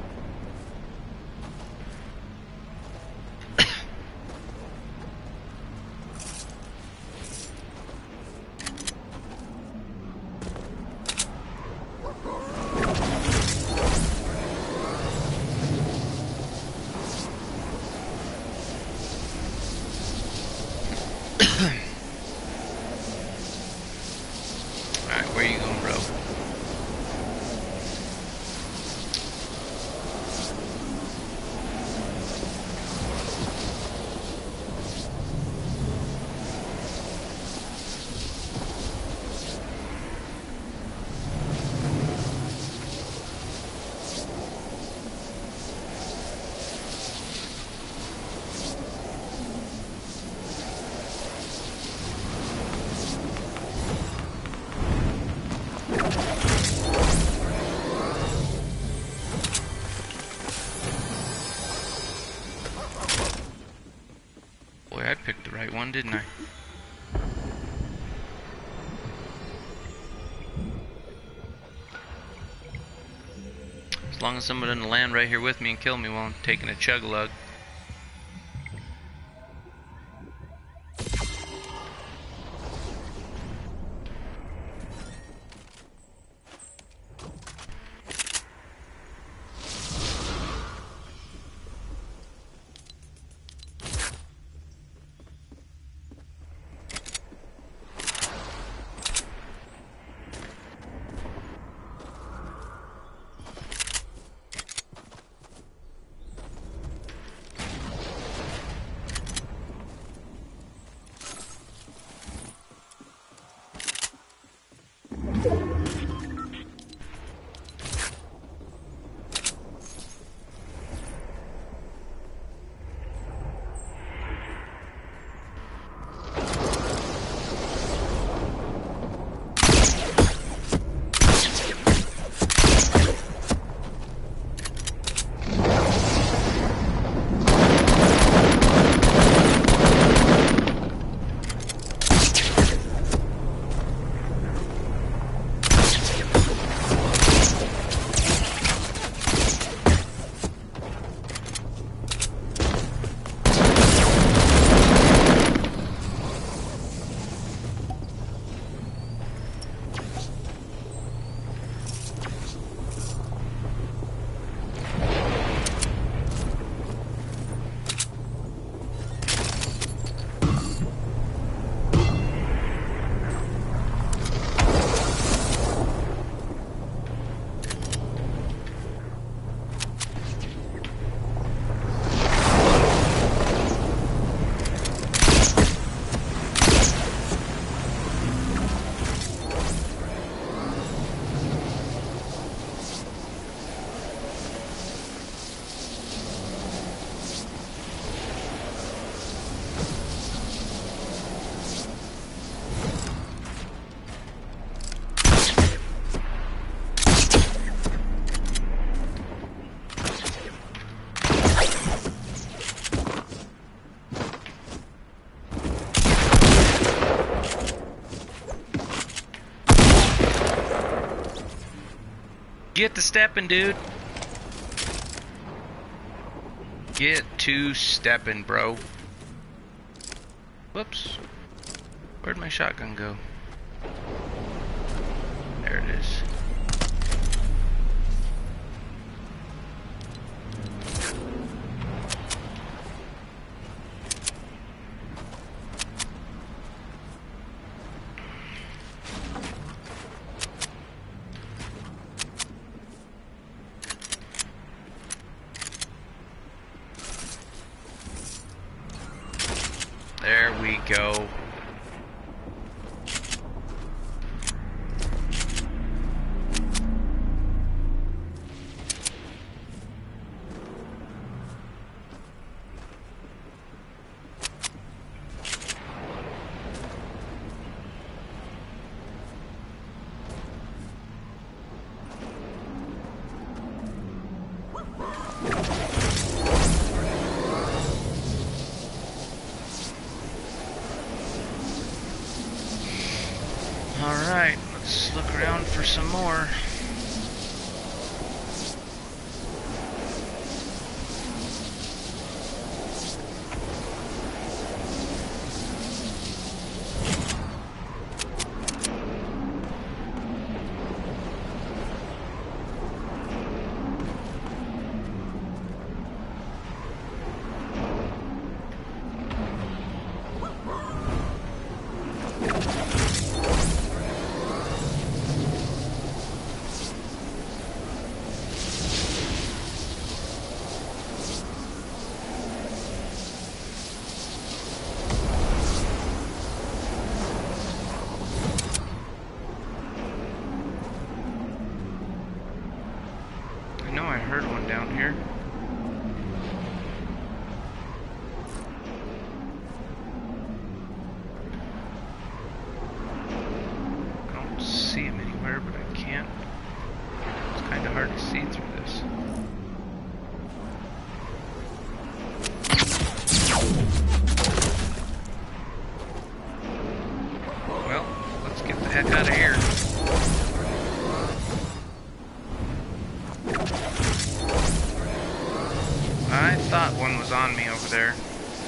S1: Alright, where you going, bro? Boy, I picked the right one, didn't I? As long as someone doesn't land right here with me and kill me while I'm taking a chug-a-lug. Get the stepping, dude. Get to stepping, bro. Whoops. Where'd my shotgun go? There it is. There we go. Alright, let's look around for some more. I know I heard one down here. I don't see him anywhere, but I can't. It's kind of hard to see through this. Well, let's get the heck out of here. I thought one was on me over there.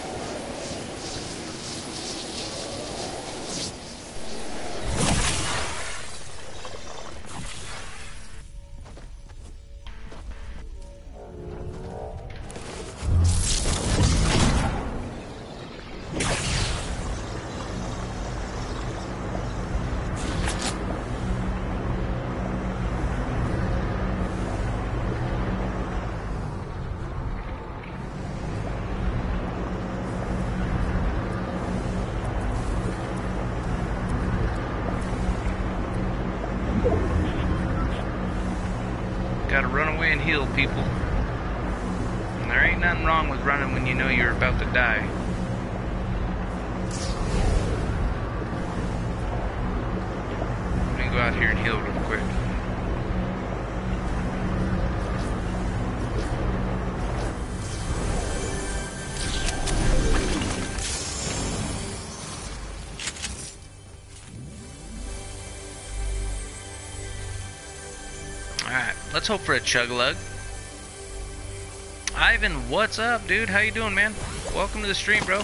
S1: Gotta run away and heal, people. And there ain't nothing wrong with running when you know you're about to die. Let me go out here and heal real quick. Alright, let's hope for a chug-a-lug. Ivan, what's up, dude? How you doing, man? Welcome to the stream, bro.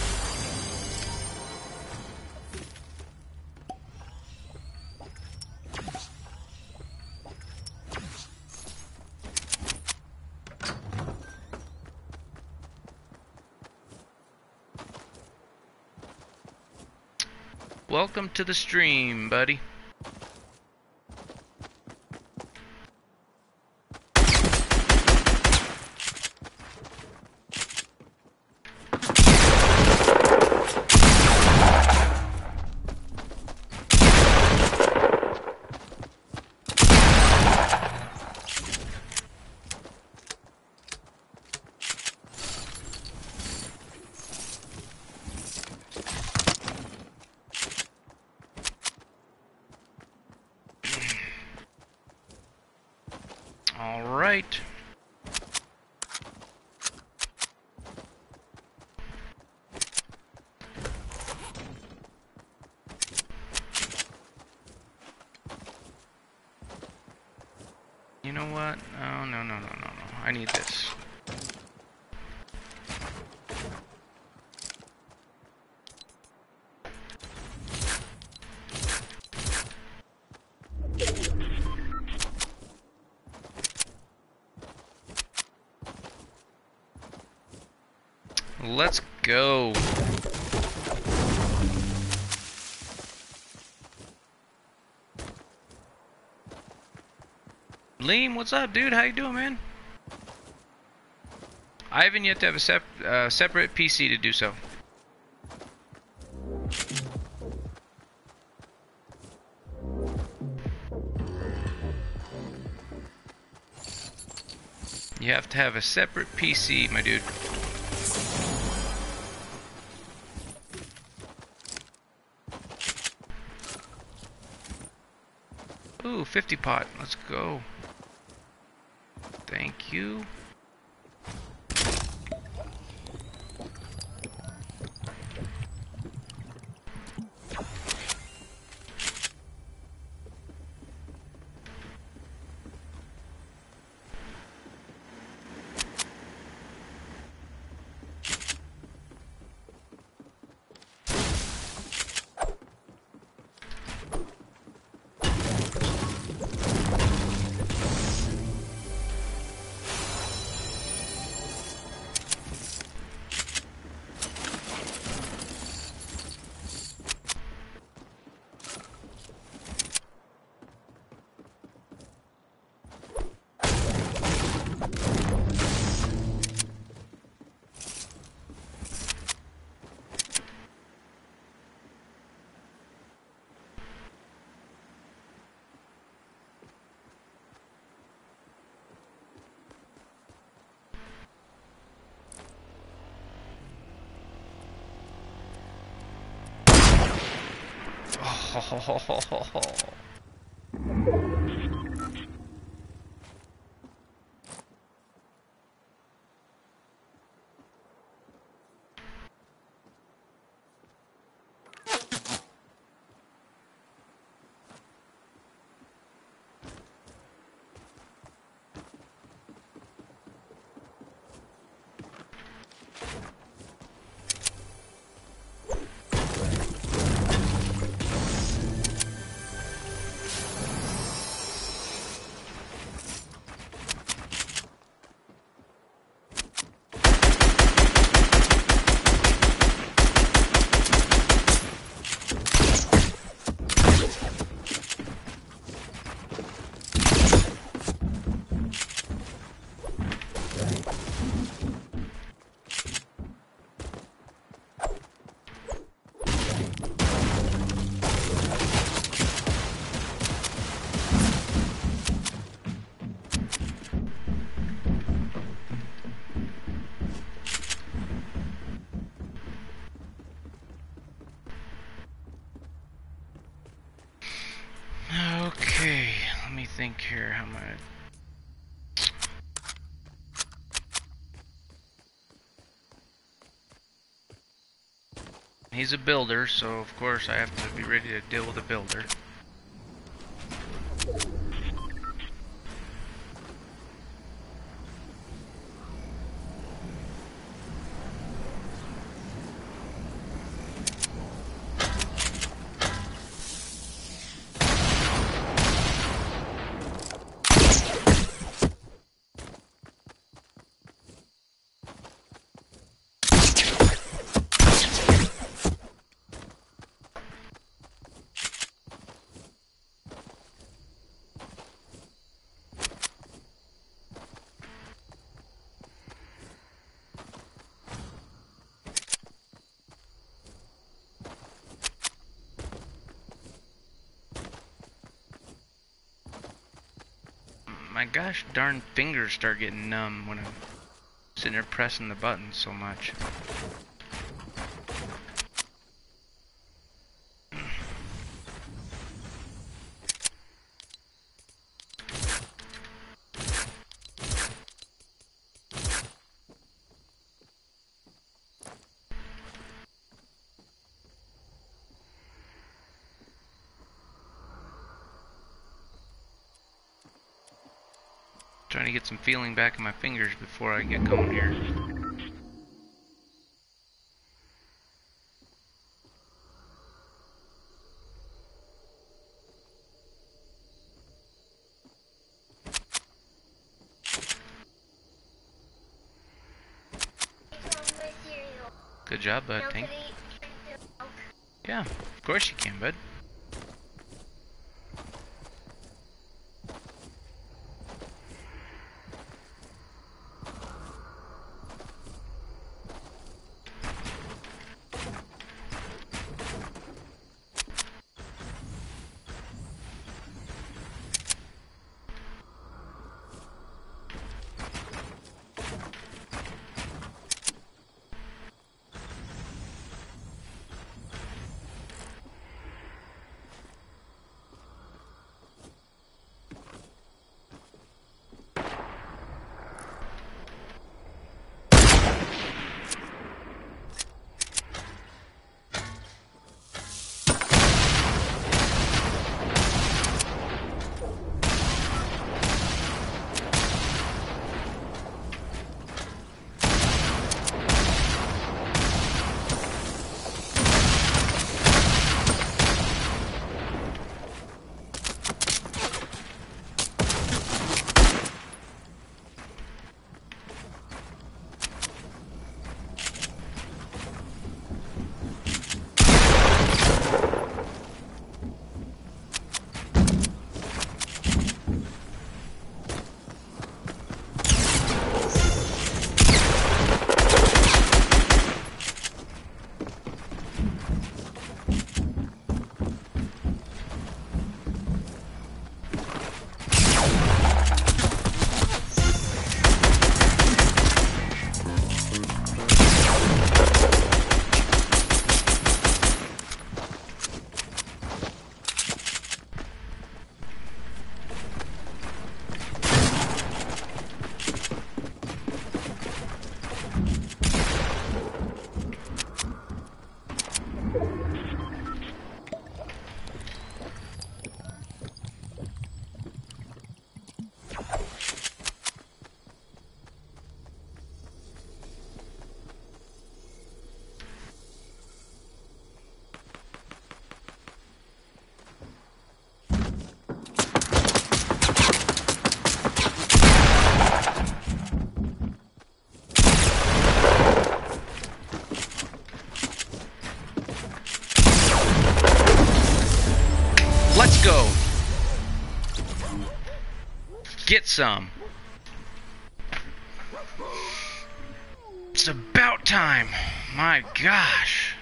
S1: Welcome to the stream, buddy. All right. you know what? Oh, no, no, no, no, no. I need this. Let's go. Liam, what's up, dude? How you doing, man? I haven't yet to have a sep uh, separate P C to do so. You have to have a separate P C, my dude. Ooh, fifty pot. Let's go. Thank you. Oh. Okay, let me think here. How am I? He's a builder, so of course I have to be ready to deal with a builder. My gosh darn fingers start getting numb when I'm sitting there pressing the buttons so much. Trying to get some feeling back in my fingers before I get going here. Good job, bud. Thank you. Yeah, of course you can, bud. Let's go. Get some. It's about time. My gosh.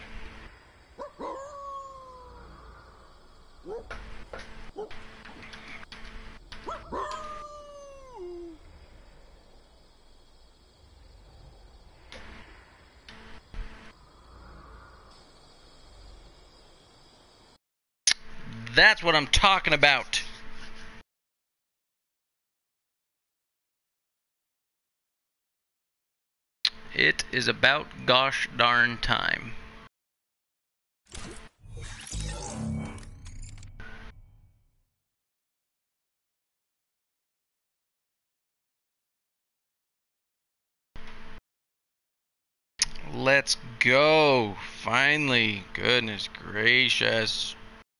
S1: That's what I'm talking about. It is about gosh darn time. Let's go. Finally. Goodness gracious.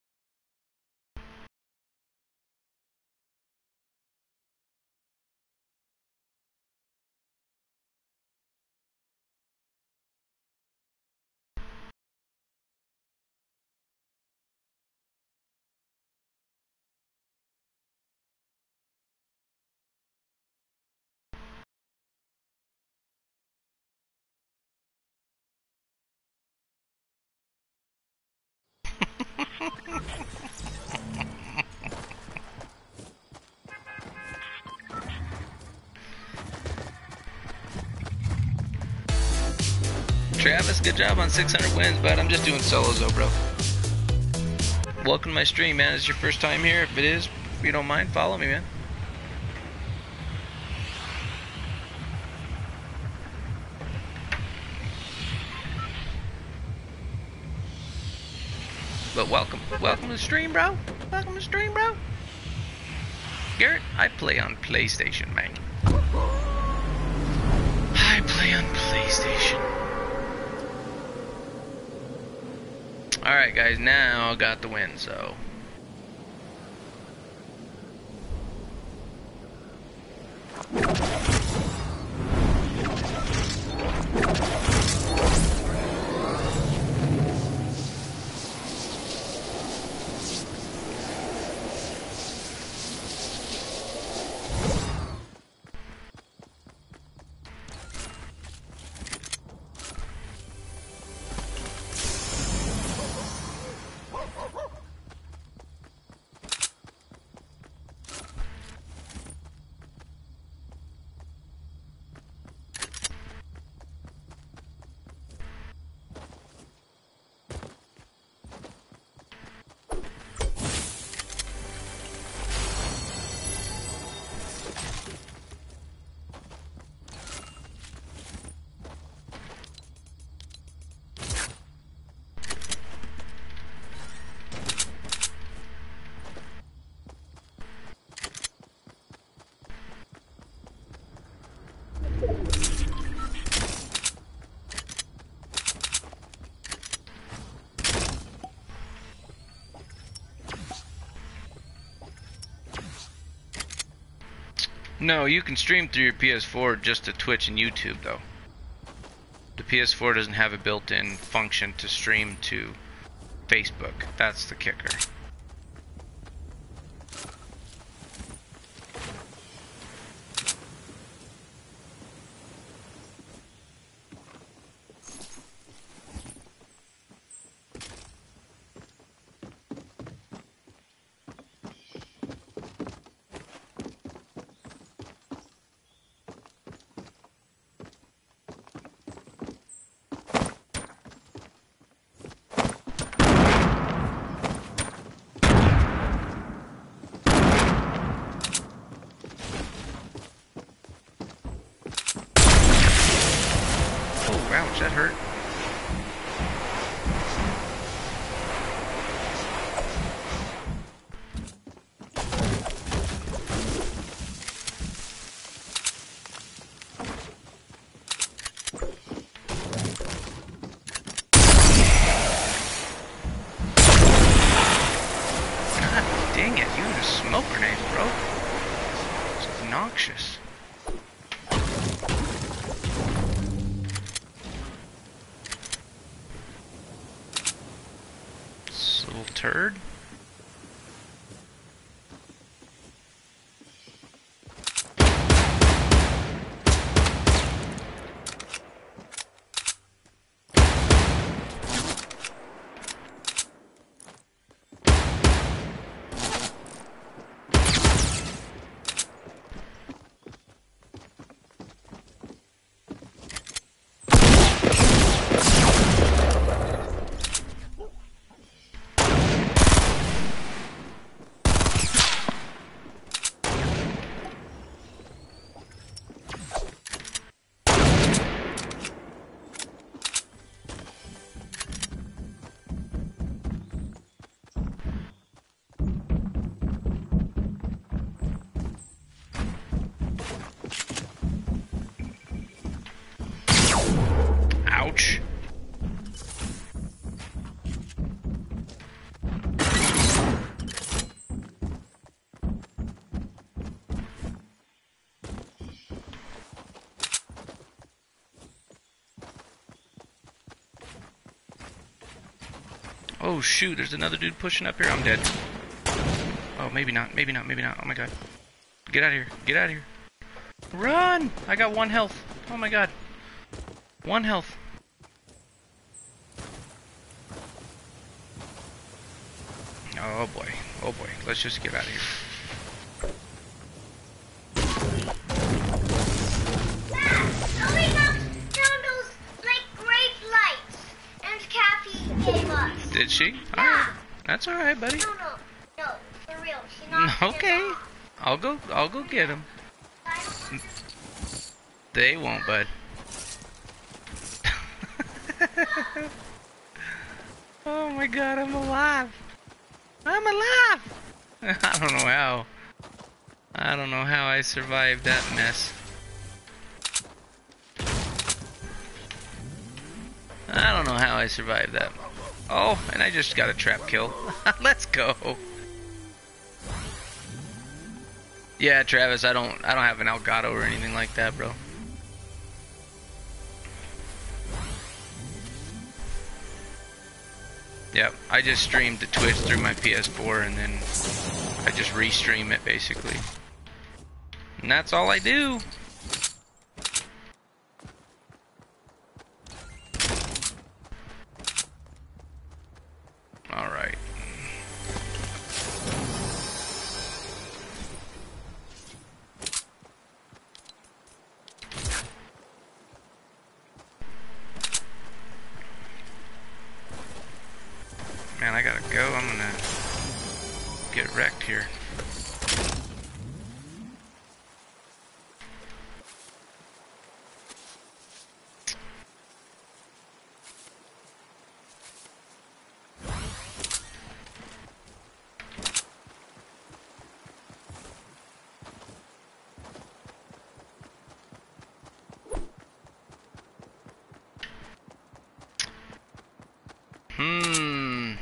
S1: Travis, good job on six hundred wins, but I'm just doing solos though, bro. Welcome to my stream, man. Is this your first time here? If it is, if you don't mind, follow me, man. But welcome, welcome to the stream, bro. Welcome to the stream, bro. Garrett, I play on PlayStation, man. I play on PlayStation. Alright guys, now I got the win, so... No, you can stream through your P S four just to Twitch and YouTube, though. The P S four doesn't have a built-in function to stream to Facebook. That's the kicker. Ouch, that hurt. God dang it, you just smoke grenades, bro. It's obnoxious. Turd. Ouch. Oh shoot, there's another dude pushing up here. I'm dead. Oh, maybe not, maybe not, maybe not. Oh my god. Get out of here, get out of here. Run! I got one health. Oh my god. One health. Oh boy, oh boy. Let's just get out of here. Did she?
S2: Yeah.
S1: Alright. That's alright, buddy.
S2: No, no, no, for real. She knocked
S1: Okay.
S2: it off.
S1: I'll go I'll go get him. They won't, bud. Oh my god, I'm alive. I'm alive. I don't know how. I I don't know how I survived that mess. I don't know how I survived that. Oh, and I just got a trap kill. Let's go. Yeah, Travis, I don't I don't have an Elgato or anything like that, bro. Yep, I just streamed to Twitch through my P S four and then I just restream it basically. And that's all I do. All right. Man, I gotta go. I'm gonna get wrecked here. Hmm.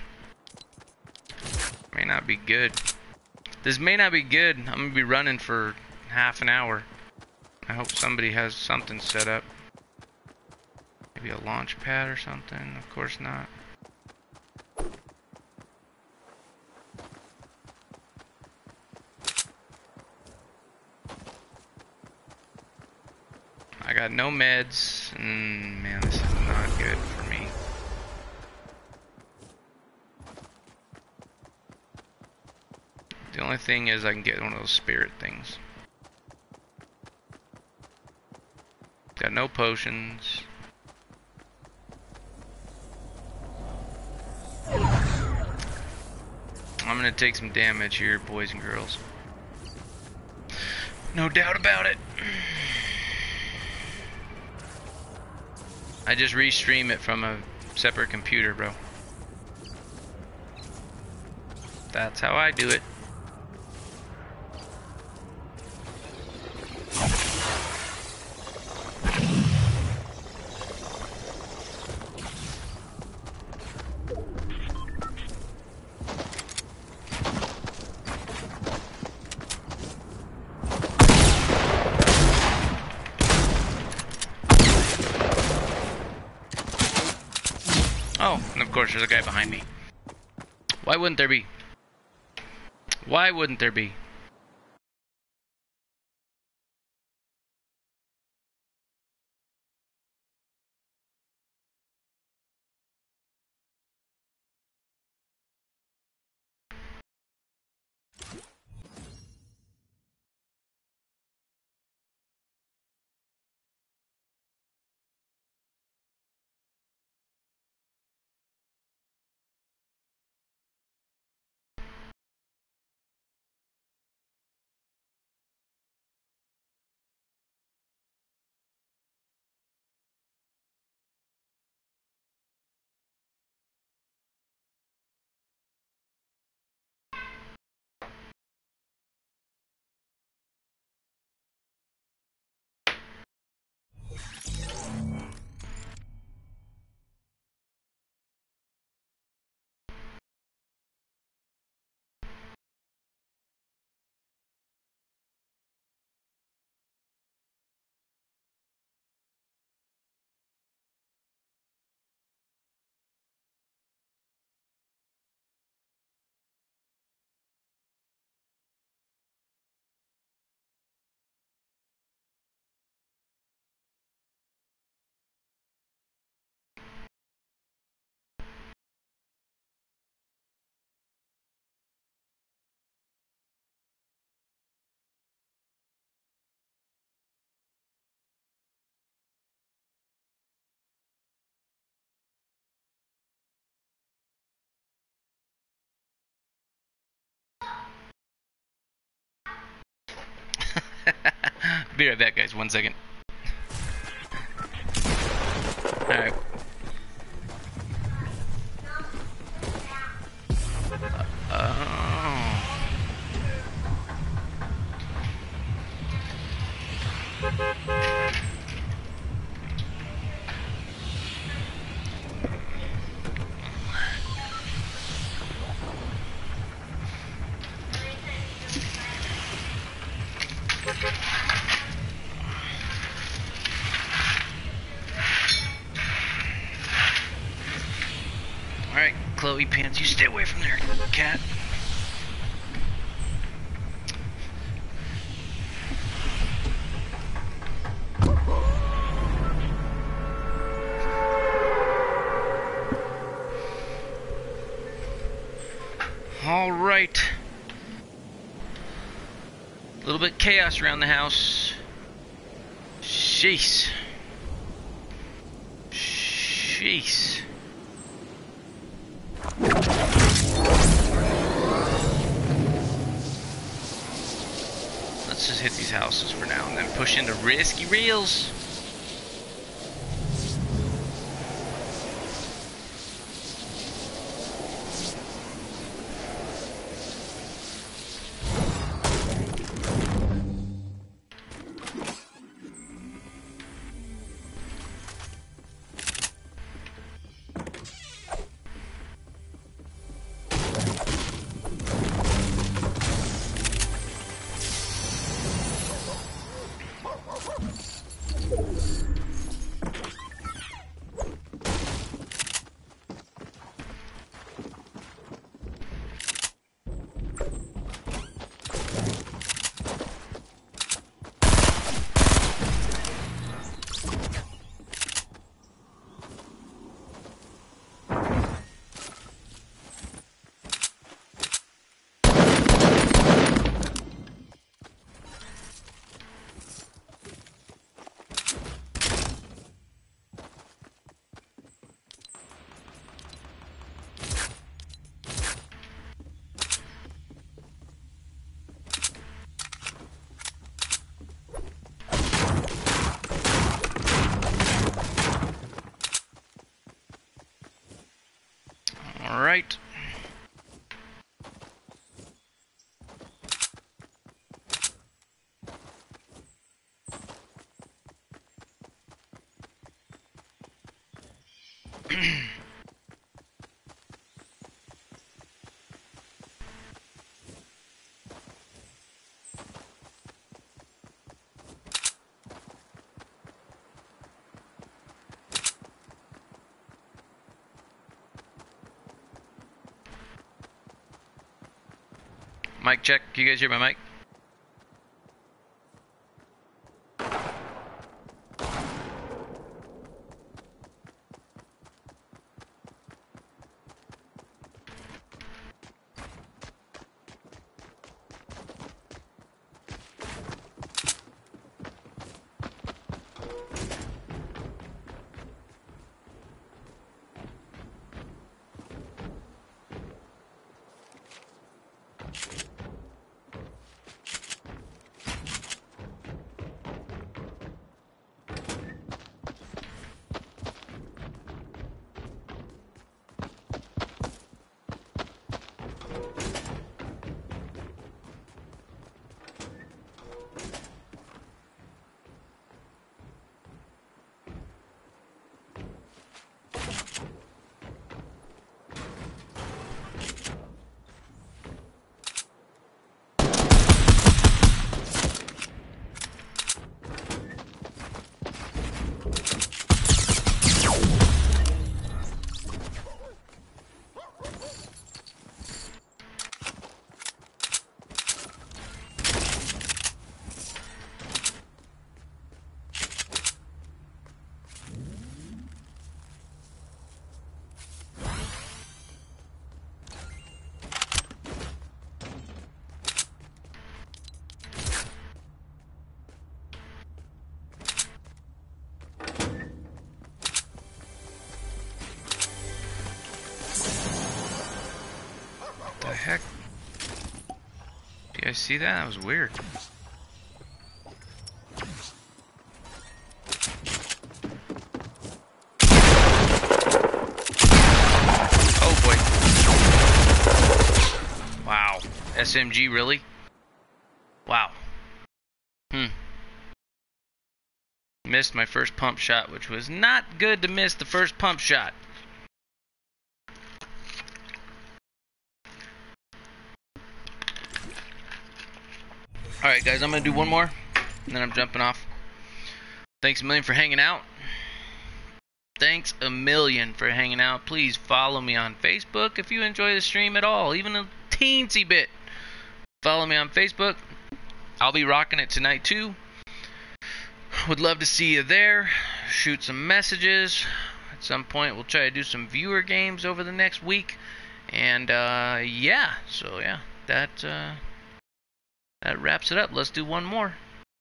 S1: May not be good. This may not be good. I'm gonna be running for half an hour. I hope somebody has something set up. Maybe a launch pad or something. Of course not. I got no meds. Mm, man, this is not good for me. The only thing is I can get one of those spirit things. Got no potions. I'm gonna take some damage here, boys and girls. No doubt about it. I just restream it from a separate computer, bro. That's how I do it. Oh, and of course there's a guy behind me. Why wouldn't there be? Why wouldn't there be? Be right back, guys. One second. Alright. Oh. Alright, Chloe Pants, you stay away from there, cat. Alright. A little bit chaos around the house. Jeez. Jeez. Let's just hit these houses for now and then push into risky reels. Alright. Mic check. Can you guys hear my mic? The heck? Do you guys see that? That was weird. Oh boy. Wow. S M G, really? Wow. Hmm. Missed my first pump shot, which was not good to miss the first pump shot. Alright guys, I'm going to do one more, and then I'm jumping off. Thanks a million for hanging out. Thanks a million for hanging out. Please follow me on Facebook if you enjoy the stream at all, even a teensy bit. Follow me on Facebook. I'll be rocking it tonight too. Would love to see you there. Shoot some messages. At some point we'll try to do some viewer games over the next week. And uh, yeah, so yeah, that... Uh, That wraps it up. Let's do one more.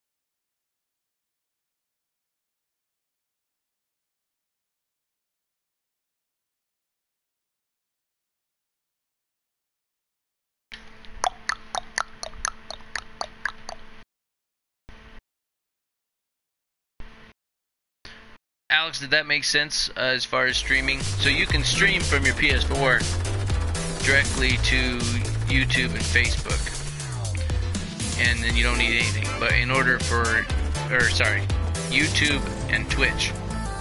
S1: Alex, did that make sense uh, as far as streaming? So you can stream from your P S four directly to YouTube and Facebook. And then you don't need anything. But in order for, or sorry, YouTube and Twitch,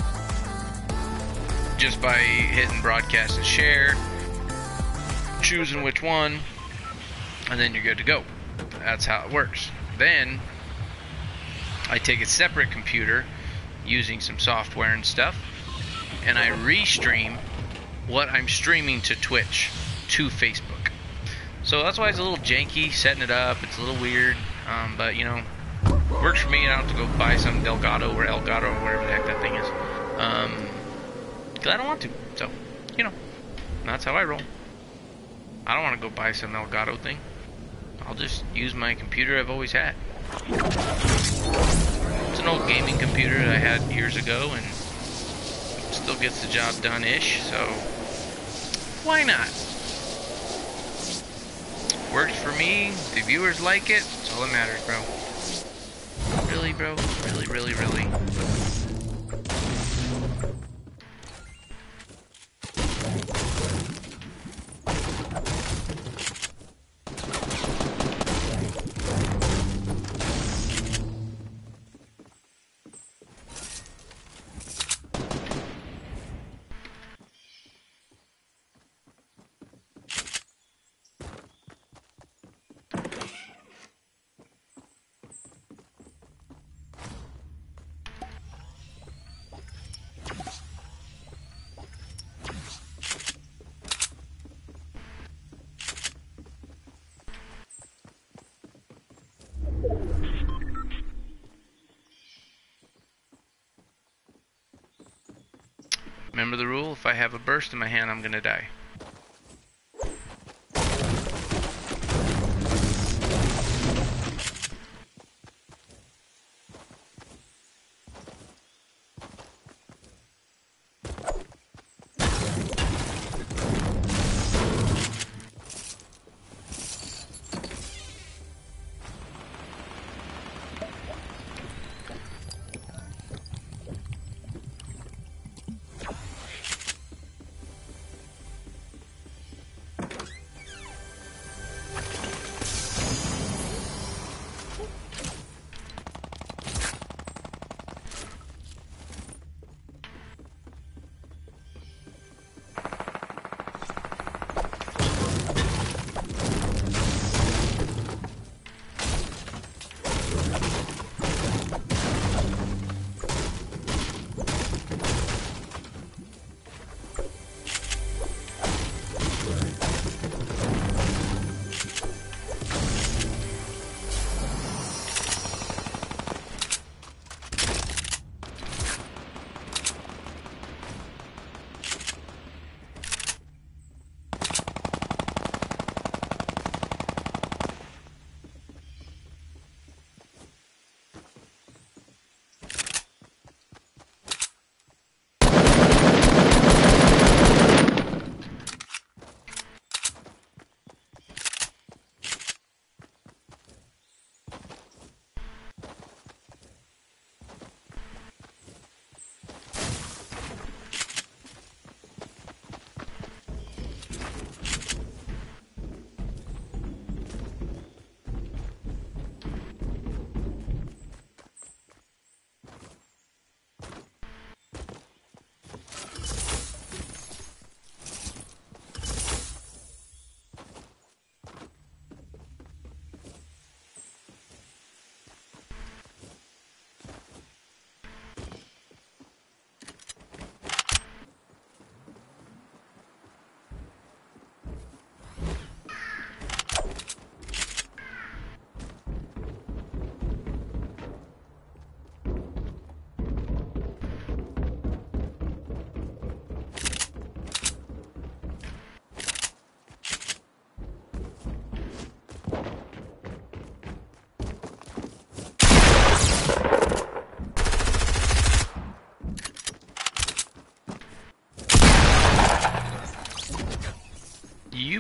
S1: just by hitting broadcast and share, choosing which one, and then you're good to go. That's how it works. Then I take a separate computer using some software and stuff, and I restream what I'm streaming to Twitch to Facebook. So that's why it's a little janky setting it up. It's a little weird, um, but you know, works for me. I don't have to go buy some Delgado or Elgato or whatever the heck that thing is, um, because I don't want to. So, you know, that's how I roll. I don't want to go buy some Elgato thing. I'll just use my computer I've always had. It's an old gaming computer that I had years ago, and it still gets the job done-ish. So, why not? Works for me, the viewers like it, that's all that matters, bro. Really, bro? Really, really, really? Remember the rule, if I have a burst in my hand, I'm gonna die.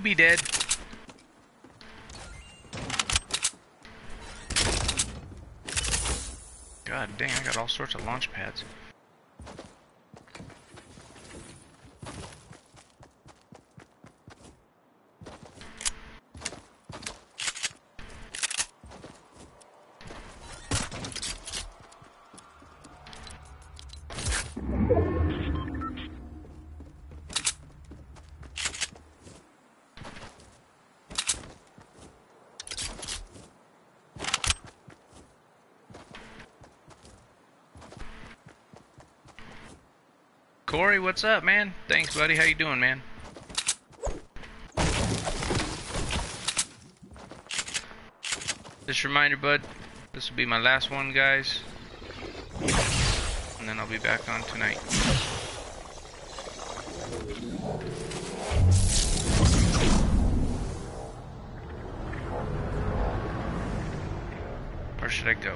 S1: be dead. God dang, I got all sorts of launch pads. Corey, what's up, man? Thanks, buddy. How you doing, man? Just a reminder, bud, this will be my last one, guys. And then I'll be back on tonight. Where should I go?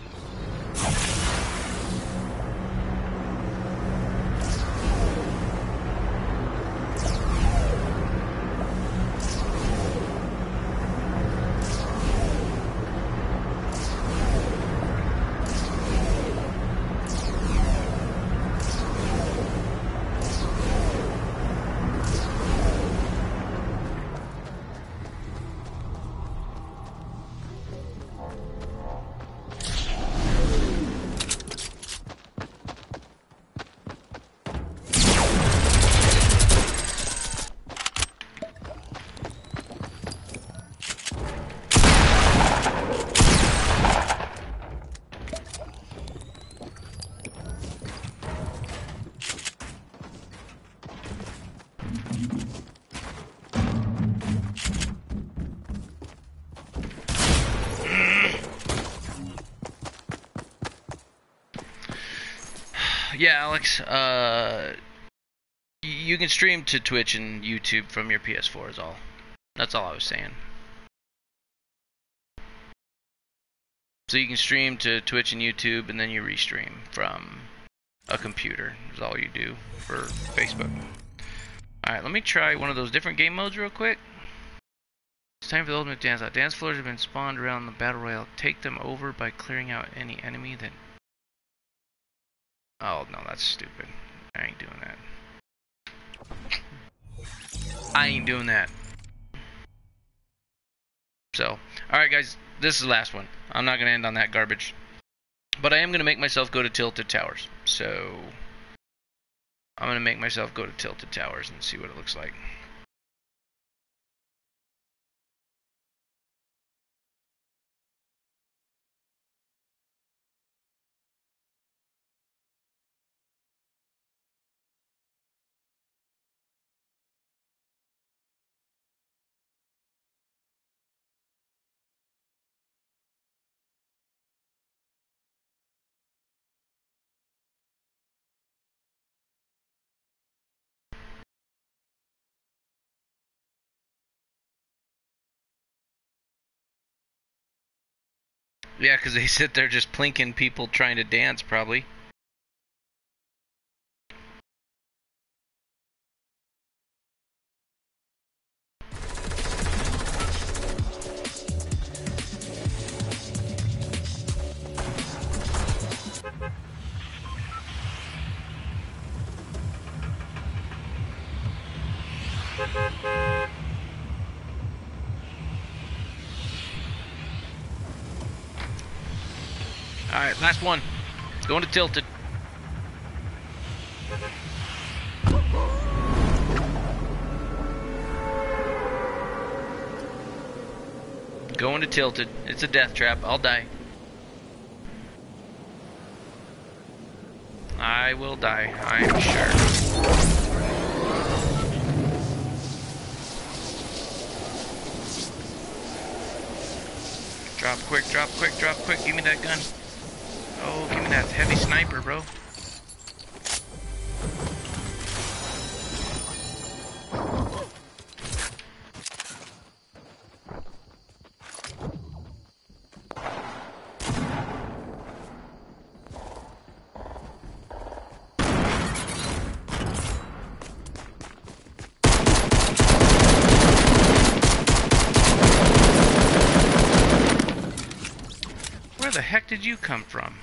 S1: Yeah, Alex, uh, you can stream to Twitch and YouTube from your P S four is all. That's all I was saying. So you can stream to Twitch and YouTube, and then you restream from a computer. Is all you do for Facebook. Alright, let me try one of those different game modes real quick. It's time for the ultimate dance out. Dance floors have been spawned around the battle royale. Take them over by clearing out any enemy that... Oh, no, that's stupid. I ain't doing that. I ain't doing that. So, alright guys, this is the last one. I'm not going to end on that garbage. But I am going to make myself go to Tilted Towers. So, I'm going to make myself go to Tilted Towers and see what it looks like. Yeah, because they sit there just plinking people trying to dance, probably. Alright, last one. Going to Tilted. Going to Tilted. It's a death trap. I'll die. I will die, I'm sure. Drop quick, drop quick, drop quick. Give me that gun. Oh, give me that heavy sniper, bro. Where the heck did you come from?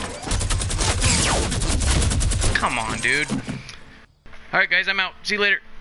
S1: Come on, dude. Alright, guys, I'm out. See you later.